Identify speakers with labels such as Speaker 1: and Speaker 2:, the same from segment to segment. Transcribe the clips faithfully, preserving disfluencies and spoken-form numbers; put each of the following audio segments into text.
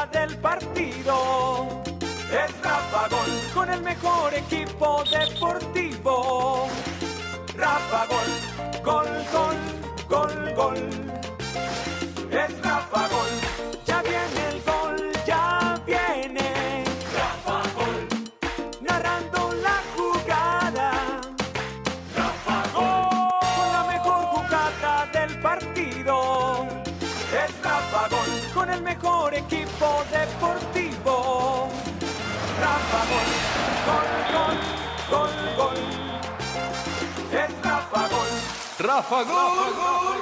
Speaker 1: del partido. Es Rafa Gol, con el mejor equipo deportivo. Rafa Gol, gol, gol, gol, gol. Es Rafa Gol, ya viene el gol, ya viene. Rafa Gol, narrando la jugada. Rafa Gol, con la mejor jugada del partido. Es Rafa Gol, con el mejor equipo deportivo. Rafa Gol, gol, gol, gol, gol. Es Rafa Gol.
Speaker 2: Rafa Gol. Rafa Gol.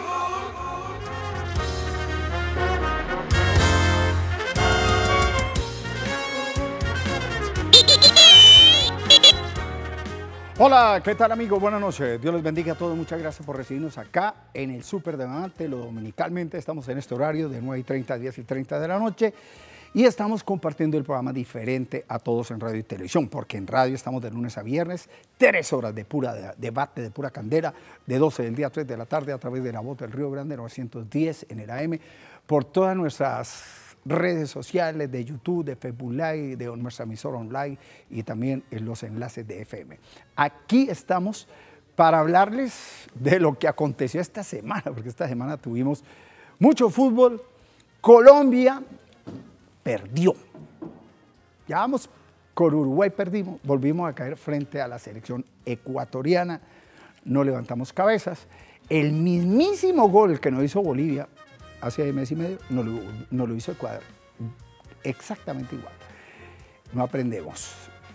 Speaker 3: Hola, ¿qué tal amigos? Buenas noches. Dios les bendiga a todos. Muchas gracias por recibirnos acá en el Super Debate. Lo dominicalmente estamos en este horario de nueve y treinta a diez y treinta de la noche. Y estamos compartiendo el programa diferente a todos en radio y televisión, porque en radio estamos de lunes a viernes, tres horas de pura de, debate, de pura candela, de doce del día a tres de la tarde a través de la voz del Río Grande novecientos diez en el A M, por todas nuestras redes sociales de YouTube, de Facebook Live, de nuestra emisora online y también en los enlaces de F M. Aquí estamos para hablarles de lo que aconteció esta semana, porque esta semana tuvimos mucho fútbol. Colombia perdió. Ya vamos con Uruguay, perdimos, volvimos a caer frente a la selección ecuatoriana, no levantamos cabezas. El mismísimo gol que nos hizo Bolivia hace mes y medio, no lo, no lo hizo Ecuador, exactamente igual. No aprendemos.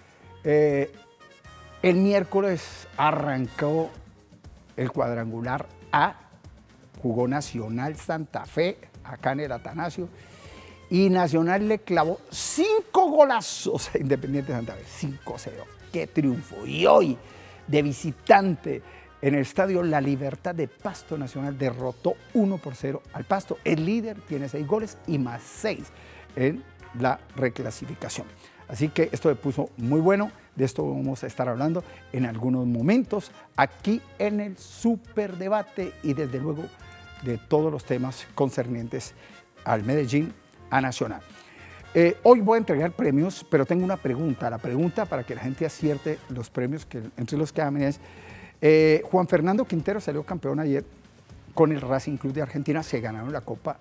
Speaker 3: Eh, el miércoles arrancó el cuadrangular A, jugó Nacional Santa Fe, acá en el Atanasio, y Nacional le clavó cinco golazos a Independiente Santa Fe, cinco cero. ¡Qué triunfo! Y hoy, de visitante, en el estadio La Libertad de Pasto, Nacional derrotó uno por cero al Pasto. El líder tiene seis goles y más seis en la reclasificación. Así que esto me puso muy bueno. De esto vamos a estar hablando en algunos momentos aquí en el Superdebate y desde luego de todos los temas concernientes al Medellín, a Nacional. Eh, hoy voy a entregar premios, pero tengo una pregunta. La pregunta para que la gente acierte los premios, que entre los que amen es... Eh, Juan Fernando Quintero salió campeón ayer con el Racing Club de Argentina, se ganaron la Copa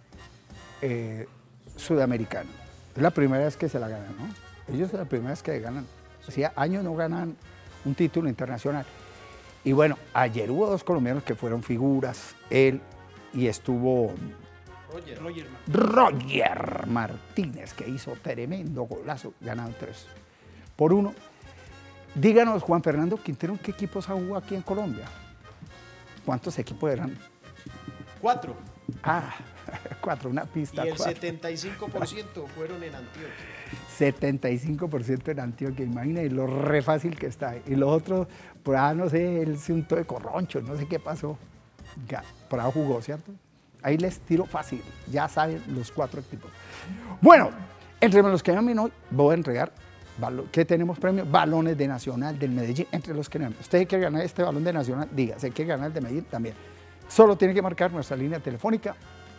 Speaker 3: eh, Sudamericana. Es la primera vez que se la ganan, ¿no? Ellos es la primera vez que ganan. Hacía años no ganan un título internacional. Y bueno, ayer hubo dos colombianos que fueron figuras, él y estuvo
Speaker 2: Roger, Roger,
Speaker 3: Roger Martínez, que hizo tremendo golazo, ganaron tres por uno. Díganos, Juan Fernando Quintero, ¿qué equipos ha jugado aquí en Colombia? ¿Cuántos equipos eran?
Speaker 2: Cuatro.
Speaker 3: Ah, cuatro, una pista.
Speaker 2: Y el
Speaker 3: cuatro.
Speaker 2: setenta y cinco por ciento fueron en Antioquia.
Speaker 3: setenta y cinco por ciento en Antioquia, imagínate lo re fácil que está. Y los otros, por ahí no sé, el asunto de Corroncho, no sé qué pasó. Ya, por ahí jugó, ¿cierto? Ahí les tiro fácil, ya saben los cuatro equipos. Bueno, entre los que llamen hoy, voy a entregar. ¿Qué tenemos premios? Balones de Nacional, del Medellín, entre los que no. Usted quiere ganar este balón de Nacional, diga, se quiere ganar el de Medellín también. Solo tiene que marcar nuestra línea telefónica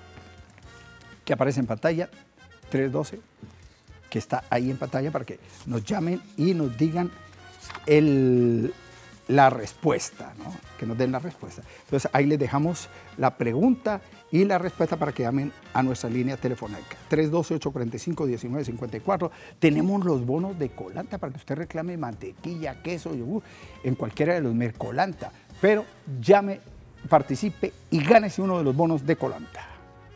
Speaker 3: que aparece en pantalla, tres doce, que está ahí en pantalla para que nos llamen y nos digan el, la respuesta, ¿no? Que nos den la respuesta. Entonces ahí les dejamos la pregunta y la respuesta para que llamen a nuestra línea telefónica. tres doce, ocho cuatro cinco, uno nueve cinco cuatro. Tenemos los bonos de Colanta para que usted reclame mantequilla, queso, yogur, en cualquiera de los Mercolanta. Pero llame, participe y gánese uno de los bonos de Colanta.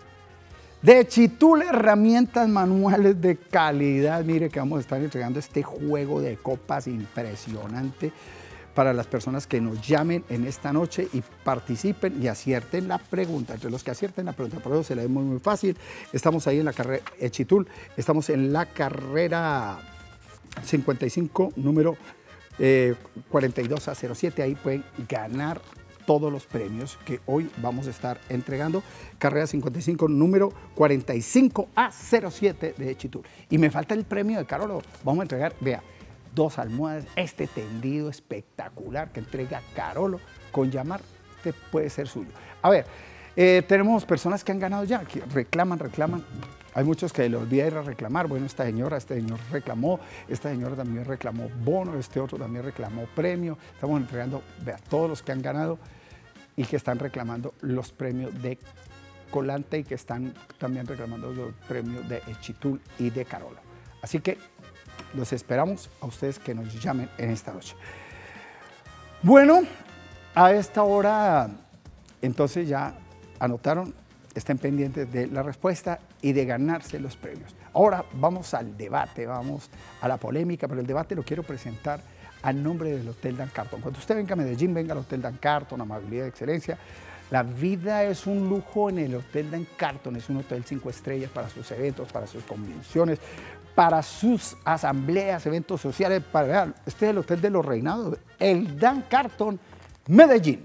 Speaker 3: De Chitul, herramientas manuales de calidad. Mire que vamos a estar entregando este juego de copas impresionante para las personas que nos llamen en esta noche y participen y acierten la pregunta. Entre los que acierten la pregunta, por eso se la ve muy, muy fácil. Estamos ahí en la carrera Echitul, estamos en la carrera cincuenta y cinco, número eh, cuarenta y dos a cero siete. Ahí pueden ganar todos los premios que hoy vamos a estar entregando. Carrera cincuenta y cinco, número cuarenta y cinco a cero siete de Echitul. Y me falta el premio de Carolo. Vamos a entregar, vea, dos almohadas, este tendido espectacular que entrega Carolo. Con llamar, este puede ser suyo. A ver, eh, tenemos personas que han ganado ya, que reclaman, reclaman. Hay muchos que le olvida ir a reclamar. Bueno, esta señora, este señor reclamó, esta señora también reclamó bono, este otro también reclamó premio. Estamos entregando a todos los que han ganado y que están reclamando los premios de Colanta y que están también reclamando los premios de Echitul y de Carolo. Así que los esperamos a ustedes que nos llamen en esta noche. Bueno, a esta hora, entonces ya anotaron, estén pendientes de la respuesta y de ganarse los premios. Ahora vamos al debate, vamos a la polémica, pero el debate lo quiero presentar a nombre del Hotel Dan Carton. Cuando usted venga a Medellín, venga al Hotel Dan Carton, amabilidad y excelencia. La vida es un lujo en el Hotel Dan Carton, es un hotel cinco estrellas para sus eventos, para sus convenciones, para sus asambleas, eventos sociales. Para, vean, este es el Hotel de los Reinados, el Dan Carton, Medellín.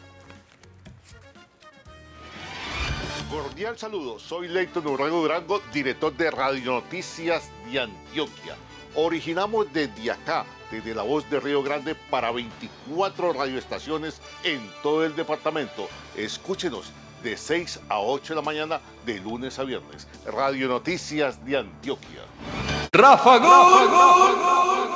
Speaker 4: Cordial saludo, soy Leighton Urrego Durango, director de Radio Noticias de Antioquia. Originamos desde acá, desde La Voz de Río Grande, para veinticuatro radioestaciones en todo el departamento. Escúchenos de seis a ocho de la mañana, de lunes a viernes. Radio Noticias de Antioquia.
Speaker 1: Rafa Gol.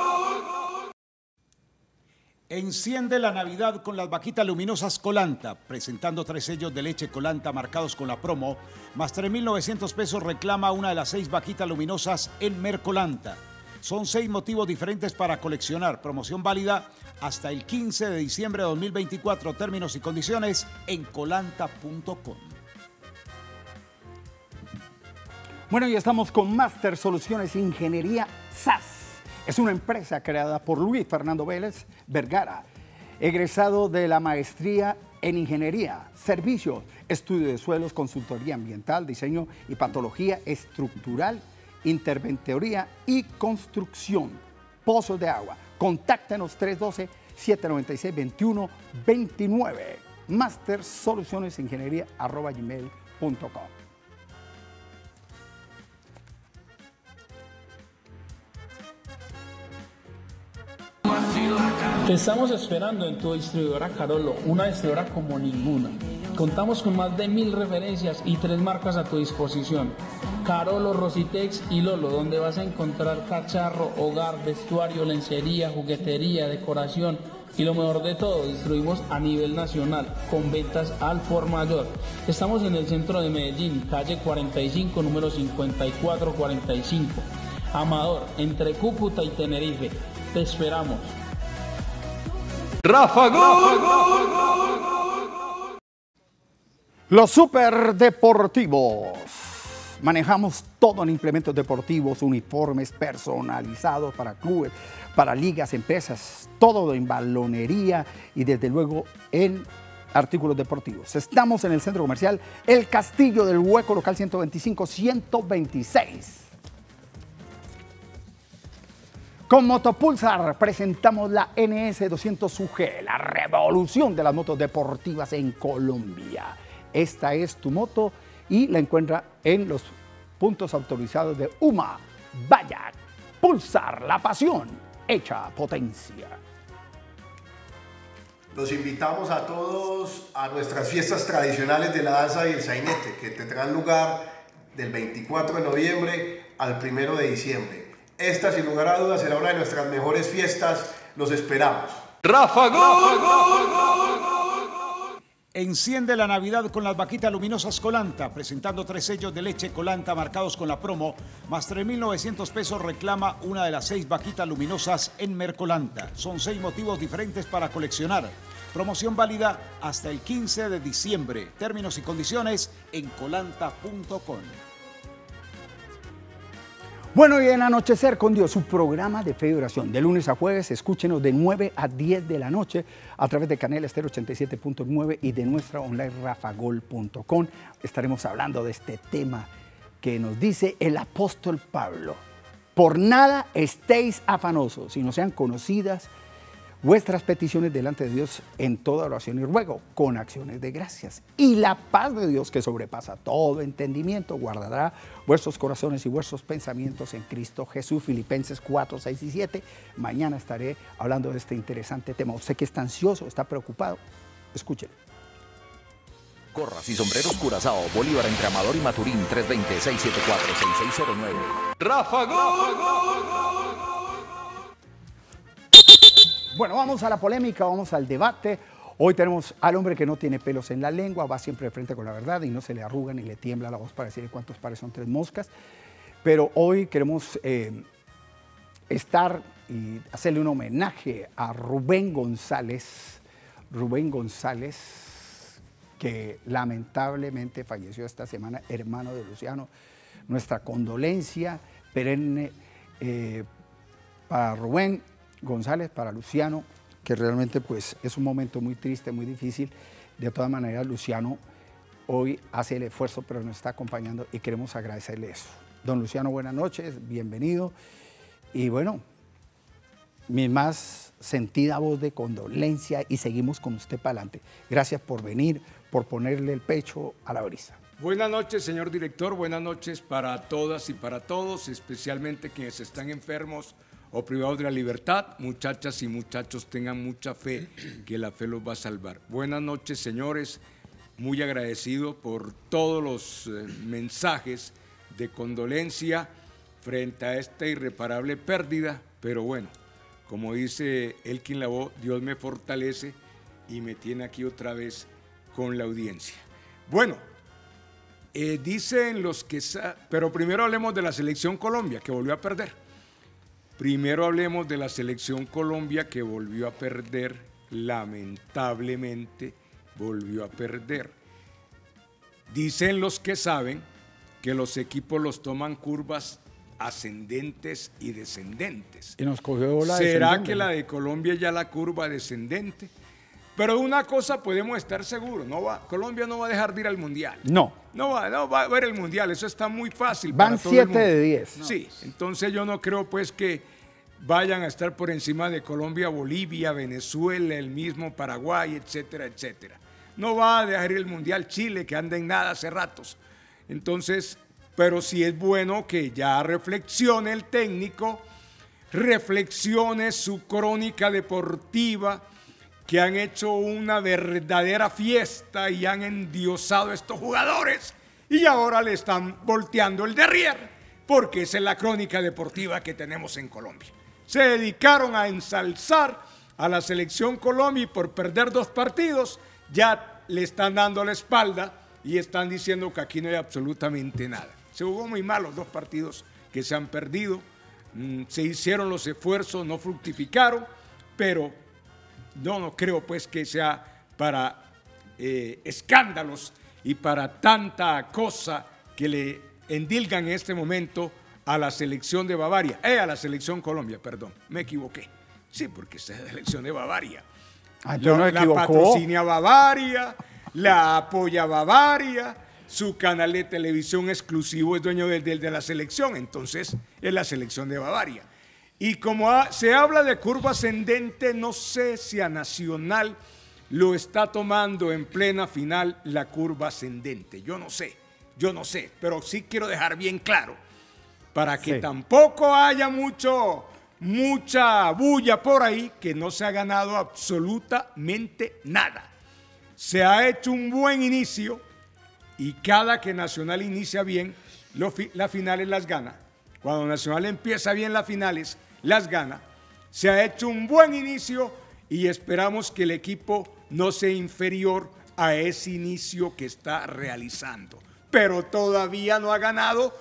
Speaker 1: Enciende la Navidad con las vaquitas luminosas Colanta, presentando tres sellos de leche Colanta marcados con la promo, más tres mil novecientos pesos reclama una de las seis vaquitas luminosas en Mercolanta. Son seis motivos diferentes para coleccionar. Promoción válida hasta el quince de diciembre de dos mil veinticuatro. Términos y condiciones en colanta punto com.
Speaker 3: Bueno, y estamos con Master Soluciones Ingeniería S A S. Es una empresa creada por Luis Fernando Vélez Vergara, egresado de la maestría en Ingeniería, Servicios, Estudio de Suelos, Consultoría Ambiental, Diseño y Patología Estructural, Interventoría y Construcción, Pozos de Agua. Contáctenos tres uno dos, siete nueve seis, dos uno dos nueve. Master Soluciones Ingeniería arroba gmail punto com.
Speaker 5: Te estamos esperando en tu distribuidora Carolo, una distribuidora como ninguna. Contamos con más de mil referencias y tres marcas a tu disposición. Carolo, Rositex y Lolo, donde vas a encontrar cacharro, hogar, vestuario, lencería, juguetería, decoración y lo mejor de todo, distribuimos a nivel nacional con ventas al por mayor. Estamos en el centro de Medellín, calle cuarenta y cinco, número cincuenta y cuatro cuarenta y cinco. Amador, entre Cúcuta y Tenerife. Te esperamos.
Speaker 1: Rafa Gol.
Speaker 3: Los superdeportivos. Manejamos todo en implementos deportivos, uniformes personalizados para clubes, para ligas, empresas, todo en balonería y desde luego en artículos deportivos. Estamos en el centro comercial El Castillo del Hueco, local ciento veinticinco, ciento veintiséis. Con Motopulsar presentamos la N S doscientos U G, la revolución de las motos deportivas en Colombia. Esta es tu moto y la encuentra en los puntos autorizados de U M A. Vaya, Pulsar, la pasión hecha potencia.
Speaker 6: Los invitamos a todos a nuestras fiestas tradicionales de la danza y el sainete, que tendrán lugar del veinticuatro de noviembre al primero de diciembre. Esta, sin lugar a dudas, será una de nuestras mejores fiestas. Los esperamos.
Speaker 1: Rafa Gol. Enciende la Navidad con las vaquitas luminosas Colanta, presentando tres sellos de leche Colanta marcados con la promo, más tres mil novecientos pesos reclama una de las seis vaquitas luminosas en Mercolanta. Son seis motivos diferentes para coleccionar. Promoción válida hasta el quince de diciembre. Términos y condiciones en colanta punto com.
Speaker 3: Bueno, y en Anochecer con Dios, su programa de fe y oración, de lunes a jueves, escúchenos de nueve a diez de la noche a través de Canal Estéreo ochenta y siete punto nueve y de nuestra online rafagol punto com. Estaremos hablando de este tema que nos dice el apóstol Pablo. Por nada estéis afanosos, sino sean conocidas vuestras peticiones delante de Dios en toda oración y ruego, con acciones de gracias. Y la paz de Dios, que sobrepasa todo entendimiento, guardará vuestros corazones y vuestros pensamientos en Cristo Jesús. Filipenses cuatro, seis y siete. Mañana estaré hablando de este interesante tema. Usted que está ansioso, está preocupado, escúchelo.
Speaker 7: Gorras y sombreros Curazao, Bolívar entre Amador y Maturín, tres dos cero, seis siete cuatro, seis seis cero nueve.
Speaker 2: Rafa Gol.
Speaker 3: Bueno, vamos a la polémica, vamos al debate. Hoy tenemos al hombre que no tiene pelos en la lengua, va siempre de frente con la verdad y no se le arruga ni le tiembla la voz para decir cuántos pares son tres moscas. Pero hoy queremos eh, estar y hacerle un homenaje a Rubén González, Rubén González, que lamentablemente falleció esta semana, hermano de Luciano. Nuestra condolencia perenne eh, para Rubén González, para Luciano, que realmente pues es un momento muy triste, muy difícil. De todas maneras, Luciano hoy hace el esfuerzo, pero nos está acompañando y queremos agradecerle eso. Don Luciano, buenas noches, bienvenido. Y bueno, mi más sentida voz de condolencia y seguimos con usted para adelante. Gracias por venir, por ponerle el pecho a la brisa.
Speaker 8: Buenas noches, señor director, buenas noches para todas y para todos, especialmente quienes están enfermos o privados de la libertad. Muchachas y muchachos, tengan mucha fe, que la fe los va a salvar. Buenas noches, señores, muy agradecido por todos los eh, mensajes de condolencia frente a esta irreparable pérdida, pero bueno, como dice Elkin Lavoe, Dios me fortalece y me tiene aquí otra vez con la audiencia. Bueno, eh, dicen los que... Pero primero hablemos de la selección Colombia, que volvió a perder. Primero hablemos de la selección Colombia, que volvió a perder, lamentablemente volvió a perder. Dicen los que saben que los equipos los toman curvas ascendentes y descendentes.
Speaker 3: Y nos cogió la
Speaker 8: ¿Será que la de Colombia ya la curva descendente? Pero una cosa podemos estar seguros, no va, Colombia no va a dejar de ir al Mundial.
Speaker 3: No.
Speaker 8: No va, no va a ver el Mundial, eso está muy fácil.
Speaker 3: Van siete de diez.
Speaker 8: Sí, entonces yo no creo pues que vayan a estar por encima de Colombia, Bolivia, Venezuela, el mismo Paraguay, etcétera, etcétera. No va a dejar ir el Mundial Chile, que anda en nada hace ratos. Entonces, pero sí es bueno que ya reflexione el técnico, reflexione su crónica deportiva, que han hecho una verdadera fiesta y han endiosado a estos jugadores y ahora le están volteando el derrier, porque esa es la crónica deportiva que tenemos en Colombia. Se dedicaron a ensalzar a la selección Colombia y por perder dos partidos ya le están dando la espalda y están diciendo que aquí no hay absolutamente nada. Se jugó muy mal los dos partidos que se han perdido, se hicieron los esfuerzos, no fructificaron, pero no, no creo pues que sea para eh, escándalos y para tanta cosa que le endilgan en este momento a la selección de Bavaria, eh, a la selección Colombia, perdón, me equivoqué. Sí, porque esa es la selección de Bavaria.
Speaker 3: Ah, yo no me
Speaker 8: la
Speaker 3: equivocó.
Speaker 8: patrocina Bavaria, la apoya Bavaria, su canal de televisión exclusivo es dueño del de, de la selección, entonces es la selección de Bavaria. Y como ha, se habla de curva ascendente, no sé si a Nacional lo está tomando en plena final la curva ascendente. Yo no sé, yo no sé, pero sí quiero dejar bien claro, para que
Speaker 3: sí.
Speaker 8: tampoco haya mucho, mucha bulla por ahí, que no se ha ganado absolutamente nada. Se ha hecho un buen inicio y cada que Nacional inicia bien, lo, las finales las gana. Cuando Nacional empieza bien las finales, las gana. Se ha hecho un buen inicio y esperamos que el equipo no sea inferior a ese inicio que está realizando. Pero todavía no ha ganado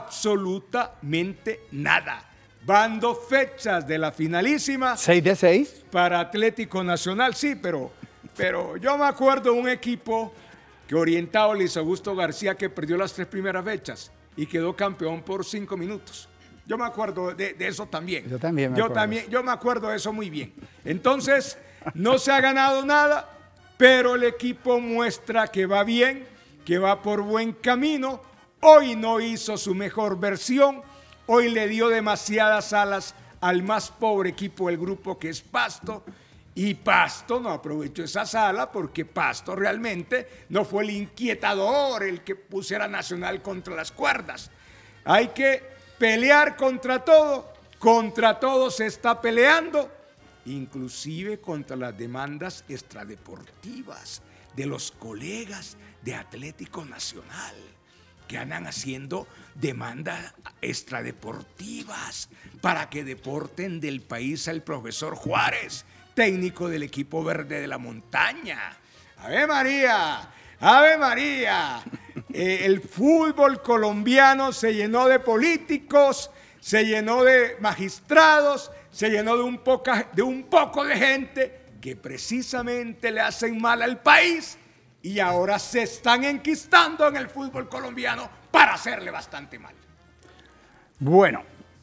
Speaker 8: absolutamente nada. Van dos fechas de la finalísima.
Speaker 3: ¿seis de seis?
Speaker 8: Para Atlético Nacional, sí, pero, pero yo me acuerdo de un equipo que orientado a Luis Augusto García que perdió las tres primeras fechas y quedó campeón por cinco minutos. Yo me acuerdo de, de eso también.
Speaker 3: Yo también me
Speaker 8: yo
Speaker 3: acuerdo.
Speaker 8: También, yo me acuerdo de eso muy bien. Entonces, no se ha ganado nada, pero el equipo muestra que va bien, que va por buen camino. Hoy no hizo su mejor versión. Hoy le dio demasiadas alas al más pobre equipo del grupo, que es Pasto. Y Pasto no aprovechó esa sala porque Pasto realmente no fue el inquietador, el que pusiera Nacional contra las cuerdas. Hay que pelear contra todo, contra todo se está peleando, inclusive contra las demandas extradeportivas de los colegas de Atlético Nacional que andan haciendo demandas extradeportivas para que deporten del país al profesor Juárez, técnico del equipo verde de la montaña. ¡Ave María! ¡Ave María! Eh, el fútbol colombiano se llenó de políticos, se llenó de magistrados, se llenó de un, poca, de un poco de gente que precisamente le hacen mal al país y ahora se están enquistando en el fútbol colombiano para hacerle bastante mal.
Speaker 3: Bueno.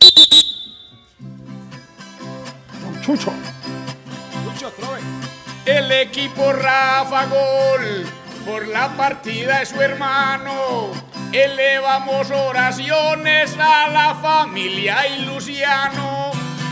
Speaker 3: Chucho.
Speaker 1: Chucho, trove.
Speaker 9: El equipo Rafa Gol, por la partida de su hermano, elevamos oraciones a la familia y Luciano.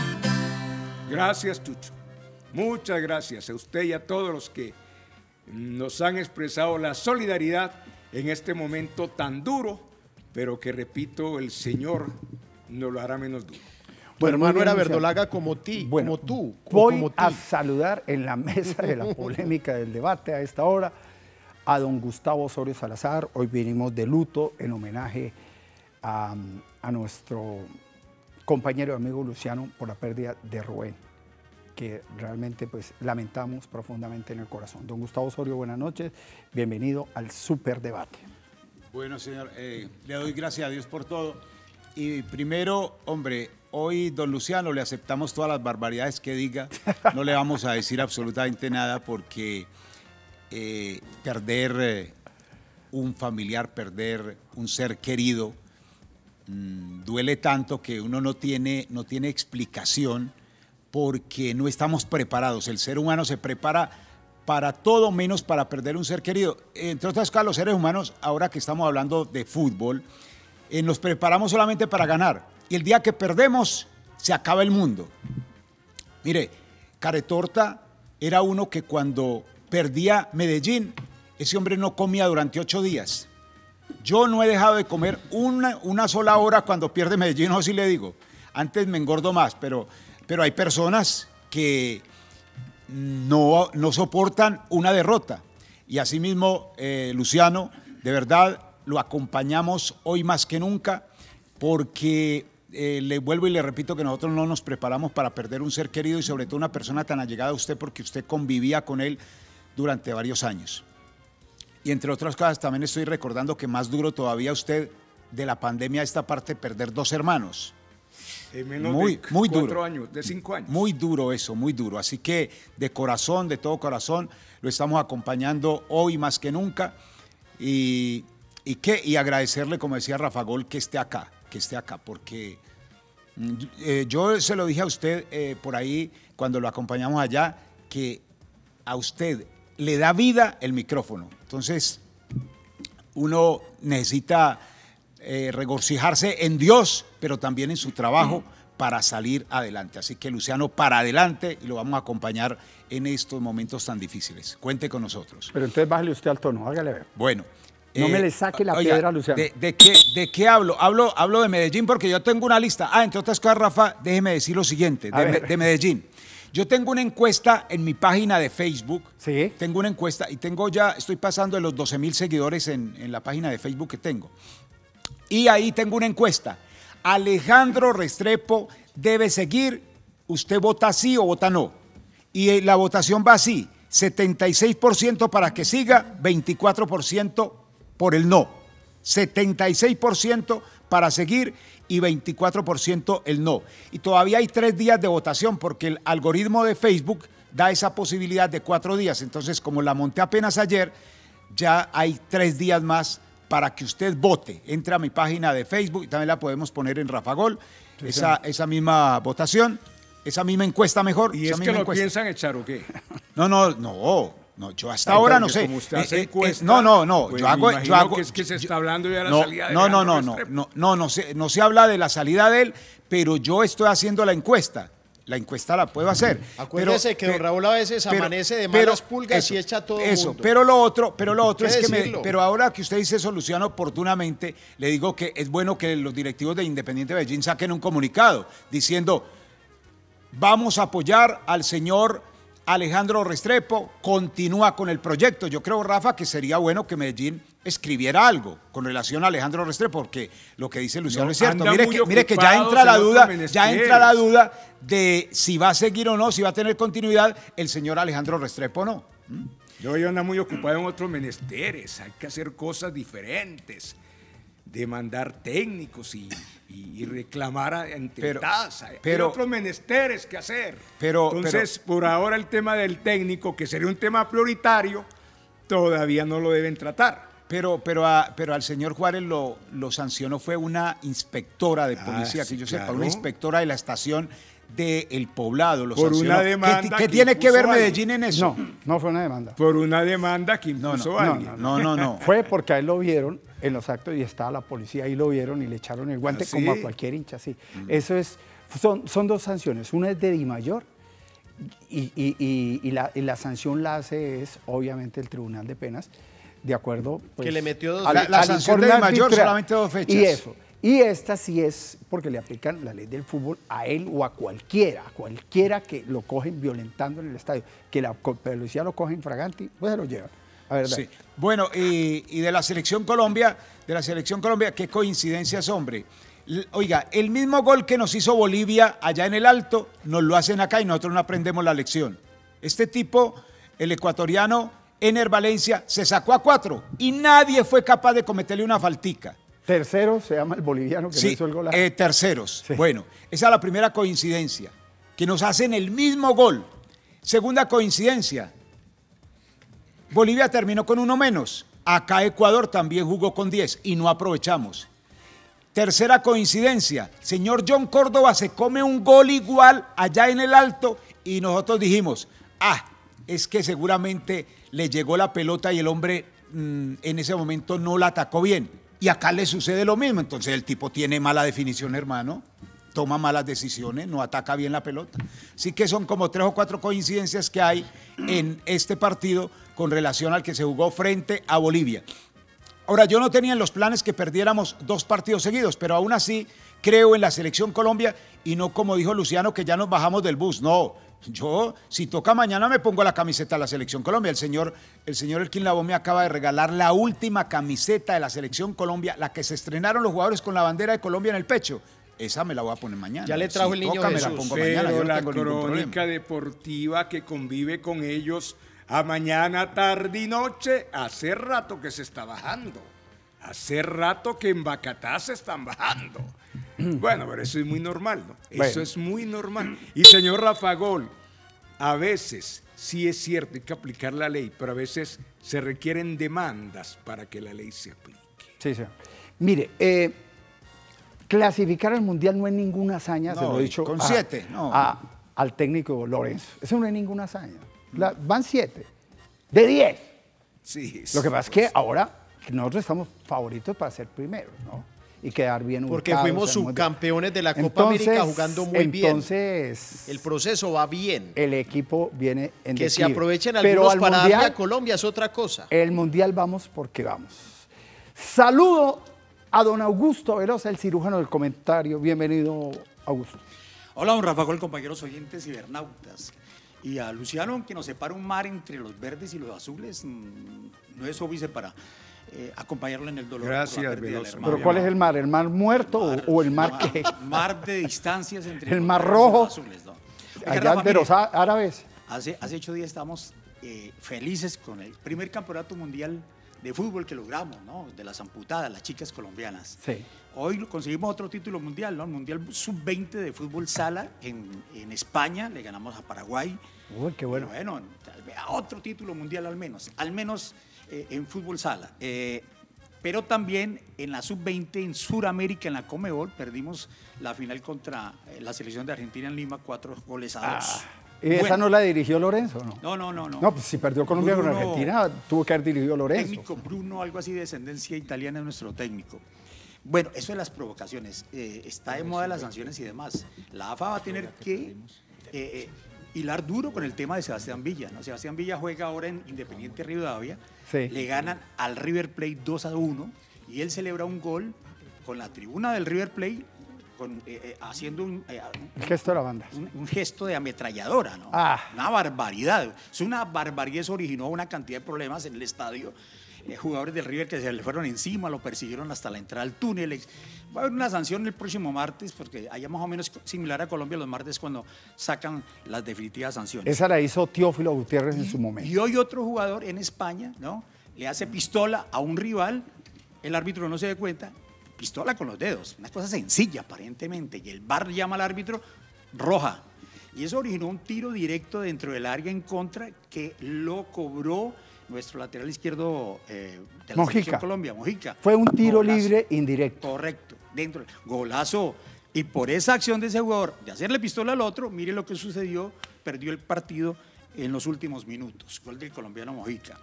Speaker 8: Gracias, Chucho. Muchas gracias a usted y a todos los que nos han expresado la solidaridad en este momento tan duro, pero que, repito, el Señor nos lo hará menos duro.
Speaker 6: Bueno, hermano era
Speaker 3: Luciano.
Speaker 6: verdolaga como ti,
Speaker 3: Bueno,
Speaker 6: como tú.
Speaker 3: Voy
Speaker 6: como ti.
Speaker 3: a saludar en la mesa de la polémica del debate a esta hora a don Gustavo Osorio Salazar. Hoy venimos de luto en homenaje a, a nuestro compañero y amigo Luciano por la pérdida de Rubén, que realmente pues lamentamos profundamente en el corazón. Don Gustavo Osorio, buenas noches, bienvenido al Superdebate.
Speaker 1: Bueno, señor, eh, le doy gracias a Dios por todo. Y primero, hombre, hoy, don Luciano, le aceptamos todas las barbaridades que diga. No le vamos a decir absolutamente nada porque eh, perder eh, un familiar, perder un ser querido, mmm, duele tanto que uno no tiene, no tiene explicación porque no estamos preparados. El ser humano se prepara para todo menos para perder un ser querido. Entre otras cosas, los seres humanos, ahora que estamos hablando de fútbol, eh, nos preparamos solamente para ganar. Y el día que perdemos, se acaba el mundo. Mire, Caretorta era uno que cuando perdía Medellín, ese hombre no comía durante ocho días. Yo no he dejado de comer una, una sola hora cuando pierde Medellín, no, sí le digo. Antes me engordo más, pero, pero hay personas que no, no soportan una derrota. Y asimismo, eh, Luciano, de verdad, lo acompañamos hoy más que nunca porque eh, le vuelvo y le repito que nosotros no nos preparamos para perder un ser querido y sobre todo una persona tan allegada a usted porque usted convivía con él durante varios años. Y entre otras cosas también estoy recordando que más duro todavía usted de la pandemia esta parte perder dos hermanos.
Speaker 8: En menos
Speaker 1: muy,
Speaker 8: de
Speaker 1: muy
Speaker 8: cuatro
Speaker 1: duro.
Speaker 8: años, de cinco años.
Speaker 1: Muy duro eso, muy duro. Así que de corazón, de todo corazón, lo estamos acompañando hoy más que nunca. Y, y, que, y agradecerle, como decía Rafa Gol, que esté acá, que esté acá, porque eh, yo se lo dije a usted eh, por ahí cuando lo acompañamos allá, que a usted le da vida el micrófono. Entonces, uno necesita eh, regocijarse en Dios, pero también en su trabajo para salir adelante. Así que, Luciano, para adelante y lo vamos a acompañar en estos momentos tan difíciles. Cuente con nosotros.
Speaker 3: Pero entonces bájale usted al tono, hágale ver.
Speaker 1: Bueno.
Speaker 3: No
Speaker 1: eh,
Speaker 3: me le saque la
Speaker 1: oiga,
Speaker 3: piedra, Luciano.
Speaker 1: De, de, qué, ¿De qué hablo? hablo? Hablo de Medellín porque yo tengo una lista. Ah, entre otras cosas, Rafa, déjeme decir lo siguiente, de, de Medellín. Yo tengo una encuesta en mi página de Facebook.
Speaker 3: Sí.
Speaker 1: Tengo una encuesta y tengo ya, estoy pasando de los doce mil seguidores en, en la página de Facebook que tengo. Y ahí tengo una encuesta. Alejandro Restrepo debe seguir, ¿usted vota sí o vota no? Y la votación va así, setenta y seis por ciento para que siga, veinticuatro por ciento por el no. setenta y seis por ciento para seguir y veinticuatro por ciento el no. Y todavía hay tres días de votación porque el algoritmo de Facebook da esa posibilidad de cuatro días. Entonces, como la monté apenas ayer, ya hay tres días más para que usted vote. Entra a mi página de Facebook y también la podemos poner en Rafa Gol, sí, esa, sí. esa misma votación, esa misma encuesta mejor.
Speaker 8: ¿Y
Speaker 1: esa
Speaker 8: es que
Speaker 1: misma
Speaker 8: lo
Speaker 1: encuesta.
Speaker 8: piensan echar o qué?
Speaker 1: No, no, no. No, yo hasta ahora no sé.
Speaker 8: Como usted hace
Speaker 1: Eh, eh,
Speaker 8: encuesta,
Speaker 1: no, no, no.
Speaker 8: pues
Speaker 1: yo hago,
Speaker 8: me
Speaker 1: yo hago.
Speaker 8: que es que se está hablando ya de la
Speaker 1: no,
Speaker 8: salida de
Speaker 1: no, no, no,
Speaker 8: Alejandro
Speaker 1: no,
Speaker 8: Restrepo.
Speaker 1: no, no, no se, no se habla de la salida de él, pero yo estoy haciendo la encuesta. La encuesta la puedo hacer.
Speaker 6: Acuérdese
Speaker 1: pero,
Speaker 6: que don Raúl a veces
Speaker 1: pero,
Speaker 6: amanece de
Speaker 1: pero,
Speaker 6: malas pulgas
Speaker 1: eso,
Speaker 6: y echa todo el
Speaker 1: eso,
Speaker 6: mundo.
Speaker 1: pero lo otro, pero lo otro es que
Speaker 6: decirlo.
Speaker 1: me, pero ahora que usted dice eso, Luciano, oportunamente le digo que es bueno que los directivos de Independiente Medellín saquen un comunicado diciendo vamos a apoyar al señor Alejandro Restrepo continúa con el proyecto. Yo creo, Rafa, que sería bueno que Medellín escribiera algo con relación a Alejandro Restrepo, porque lo que dice Luciano
Speaker 8: No,
Speaker 1: es cierto.
Speaker 8: andan
Speaker 1: Mire
Speaker 8: muy
Speaker 1: que, mire que ya
Speaker 8: ocupados
Speaker 1: entra la
Speaker 8: en
Speaker 1: duda,
Speaker 8: otros
Speaker 1: ya entra la duda de si va a seguir o no, si va a tener continuidad el señor Alejandro Restrepo o no. ¿Mm?
Speaker 8: Yo ya ando muy ocupado en otros menesteres, hay que hacer cosas diferentes, demandar técnicos y, y, y reclamar ante
Speaker 1: Pero-
Speaker 8: tasa. Hay
Speaker 1: pero-
Speaker 8: otros menesteres que hacer.
Speaker 1: Pero-
Speaker 8: Entonces, por ahora el tema del técnico, que sería un tema prioritario, todavía no lo deben tratar.
Speaker 1: Pero, pero, a- pero al señor Juárez lo, lo sancionó, fue una inspectora de
Speaker 8: Ah,
Speaker 1: policía,
Speaker 8: sí,
Speaker 1: que yo sepa,
Speaker 8: claro.
Speaker 1: una inspectora de la estación de El Poblado. Lo
Speaker 8: Por
Speaker 1: sancionó.
Speaker 8: una
Speaker 1: ¿Qué-
Speaker 8: demanda
Speaker 1: ¿Qué,
Speaker 8: que
Speaker 1: tiene que
Speaker 8: impuso
Speaker 1: ver
Speaker 8: alguien.
Speaker 1: Medellín en eso?
Speaker 3: No, no fue una demanda.
Speaker 8: Por una demanda que
Speaker 1: No,
Speaker 8: impuso
Speaker 1: no,
Speaker 8: alguien.
Speaker 1: no, no, no, no.
Speaker 3: Fue porque a él lo vieron en los actos y estaba la policía, ahí lo vieron y le echaron el guante
Speaker 8: ¿Ah,
Speaker 3: como a
Speaker 8: sí?
Speaker 3: cualquier hincha, sí. Eso es, son, son dos sanciones, una es de Di Mayor y, y- y- y la, y la sanción la hace es obviamente el Tribunal de Penas, de acuerdo. pues,
Speaker 10: Que le metió dos
Speaker 3: al-
Speaker 10: fechas.
Speaker 1: La
Speaker 3: al
Speaker 1: sanción de
Speaker 3: informe
Speaker 1: Di Mayor
Speaker 3: arbitral.
Speaker 1: solamente dos fechas.
Speaker 3: Y eso. Y esta sí es porque le aplican la ley del fútbol a él o a cualquiera, a cualquiera que lo cogen violentando en el estadio, que la co- policía lo coge infraganti, pues se lo lleva. A ver,
Speaker 1: Sí. Bueno, y, y de la selección Colombia, de la selección Colombia, qué coincidencias, hombre. L- Oiga, el mismo gol que nos hizo Bolivia allá en el Alto, nos lo hacen acá y nosotros no aprendemos la lección. Este tipo, el ecuatoriano, Ener Valencia, se sacó a cuatro y nadie fue capaz de cometerle una faltica.
Speaker 3: tercero se llama el boliviano que no
Speaker 1: Sí,
Speaker 3: hizo el gol.
Speaker 1: eh, terceros.
Speaker 3: Sí.
Speaker 1: Bueno, esa es la primera coincidencia, que nos hacen el mismo gol. Segunda coincidencia, Bolivia terminó con uno menos. Acá Ecuador también jugó con diez y no aprovechamos. Tercera coincidencia, señor John Córdoba se come un gol igual allá en el Alto y nosotros dijimos, ah, es que seguramente le llegó la pelota y el hombre mm, en ese momento no la atacó bien. Y acá le sucede lo mismo, entonces el tipo tiene mala definición, hermano, toma malas decisiones, no ataca bien la pelota. Así que son como tres o cuatro coincidencias que hay en este partido con relación al que se jugó frente a Bolivia. Ahora, yo no tenía en los planes que perdiéramos dos partidos seguidos, pero aún así creo en la selección Colombia y no como dijo Luciano que ya nos bajamos del bus. No, yo si toca mañana me pongo la camiseta de la selección Colombia. El señor, el señor Elkin Lavoe me acaba de regalar la última camiseta de la selección Colombia, la que se estrenaron los jugadores con la bandera de Colombia en el pecho. Esa me la voy a poner mañana.
Speaker 10: Ya le trajo
Speaker 1: Si
Speaker 10: el niño
Speaker 1: toca, me la
Speaker 10: Jesús.
Speaker 1: pongo
Speaker 8: Pero
Speaker 1: mañana, yo no
Speaker 8: la
Speaker 1: tengo ningún problema.
Speaker 8: crónica deportiva que convive con ellos a mañana, tarde y noche, hace rato que se está bajando. Hace rato que en Bacatá se están bajando. Bueno, pero eso es muy normal, ¿no? Eso
Speaker 3: Bueno.
Speaker 8: es muy normal. Y señor Rafa Gol, a veces sí es cierto, hay que aplicar la ley, pero a veces se requieren demandas para que la ley se aplique.
Speaker 3: Sí, sí. Mire, eh, clasificar al Mundial no es ninguna hazaña, se
Speaker 1: No,
Speaker 3: lo he
Speaker 1: y
Speaker 3: dicho
Speaker 1: con
Speaker 3: a-
Speaker 1: siete, no.
Speaker 3: a- al técnico Lorenzo. Eso no es ninguna hazaña. La- van siete, de diez.
Speaker 8: Sí,
Speaker 3: Lo que
Speaker 8: sí.
Speaker 3: pasa es que ahora nosotros estamos favoritos para ser primeros, ¿no? Y quedar bien
Speaker 10: Porque
Speaker 3: ubicados
Speaker 10: fuimos
Speaker 3: en el Mundial.
Speaker 10: subcampeones de la Copa América jugando muy bien.
Speaker 3: Entonces,
Speaker 10: El proceso va bien.
Speaker 3: el equipo viene en
Speaker 10: Que se
Speaker 3: declive.
Speaker 10: aprovechen
Speaker 3: Pero
Speaker 10: algunos
Speaker 3: al
Speaker 10: para darle
Speaker 3: Mundial,
Speaker 10: a Colombia es otra cosa.
Speaker 3: el Mundial vamos porque vamos. Saludo a don Augusto Velosa, el cirujano del comentario. Bienvenido, Augusto.
Speaker 11: Hola, don Rafa Gol, compañeros oyentes cibernautas. Y a Luciano, que nos separa un mar entre los verdes y los azules, mm, no es óbice para eh, acompañarlo en el dolor.
Speaker 8: Gracias,
Speaker 11: por la pérdida del
Speaker 8: Veloso.
Speaker 11: hermano.
Speaker 3: ¿Pero cuál es el mar? ¿El mar muerto o-
Speaker 11: Mar-
Speaker 3: o el mar
Speaker 11: mar-
Speaker 3: que
Speaker 11: Mar de distancias entre
Speaker 3: El
Speaker 11: los
Speaker 3: mar
Speaker 11: verdes y
Speaker 3: rojo,
Speaker 11: los azules, ¿no? Oiga,
Speaker 3: allá
Speaker 11: Rafa,
Speaker 3: de
Speaker 11: mire,
Speaker 3: los á- árabes?
Speaker 11: Hace, hace ocho días estamos eh, felices con el primer campeonato mundial de fútbol que logramos, ¿no? De las amputadas, las chicas colombianas.
Speaker 3: Sí.
Speaker 11: Hoy conseguimos otro título mundial, ¿no? El Mundial sub veinte de fútbol sala en, en España, le ganamos a Paraguay.
Speaker 3: Uy, qué bueno.
Speaker 11: Y bueno, tal vez otro título mundial al menos, al menos eh, en fútbol sala. Eh, pero también en la sub veinte en Sudamérica, en la Conmebol, perdimos la final contra eh, la selección de Argentina en Lima, cuatro goles a dos.
Speaker 3: ¿Y esa
Speaker 11: Bueno.
Speaker 3: no la dirigió Lorenzo o no?
Speaker 11: No, no, no, no.
Speaker 3: No, pues si perdió Colombia con
Speaker 11: Bruno-
Speaker 3: Argentina, tuvo que haber dirigido Lorenzo.
Speaker 11: Técnico Bruno, algo así de descendencia italiana es nuestro técnico. Bueno, eso de las provocaciones. eh, está de moda las sanciones y demás. La A F A va a tener que eh, eh, hilar duro con el tema de Sebastián Villa, ¿no? Sebastián Villa juega ahora en Independiente Rivadavia.
Speaker 3: Sí.
Speaker 11: Le ganan al River Plate dos a uno y él celebra un gol con la tribuna del River Plate con, eh, eh, haciendo un, eh,
Speaker 3: el gesto de la banda.
Speaker 11: Un, un gesto de ametralladora, ¿no?
Speaker 3: Ah.
Speaker 11: Una barbaridad. Es una barbaridad, eso originó una cantidad de problemas en el estadio. Eh, jugadores del River que se le fueron encima, lo persiguieron hasta la entrada al túnel. Va a haber una sanción el próximo martes, porque allá más o menos similar a Colombia los martes cuando sacan las definitivas sanciones.
Speaker 3: Esa la hizo Teófilo Gutiérrez en su momento.
Speaker 11: Y hoy otro jugador en España, ¿no? Le hace pistola a un rival, el árbitro no se da cuenta, pistola con los dedos, una cosa sencilla aparentemente, y el V A R llama al árbitro, roja. Y eso originó un tiro directo dentro del área en contra que lo cobró nuestro lateral izquierdo eh, de la
Speaker 3: Mojica.
Speaker 11: selección Colombia, Mojica.
Speaker 3: Fue un tiro
Speaker 11: Golazo.
Speaker 3: libre indirecto.
Speaker 11: Correcto, dentro, golazo. Y por esa acción de ese jugador, de hacerle pistola al otro, mire lo que sucedió, perdió el partido en los últimos minutos, gol del colombiano Mojica.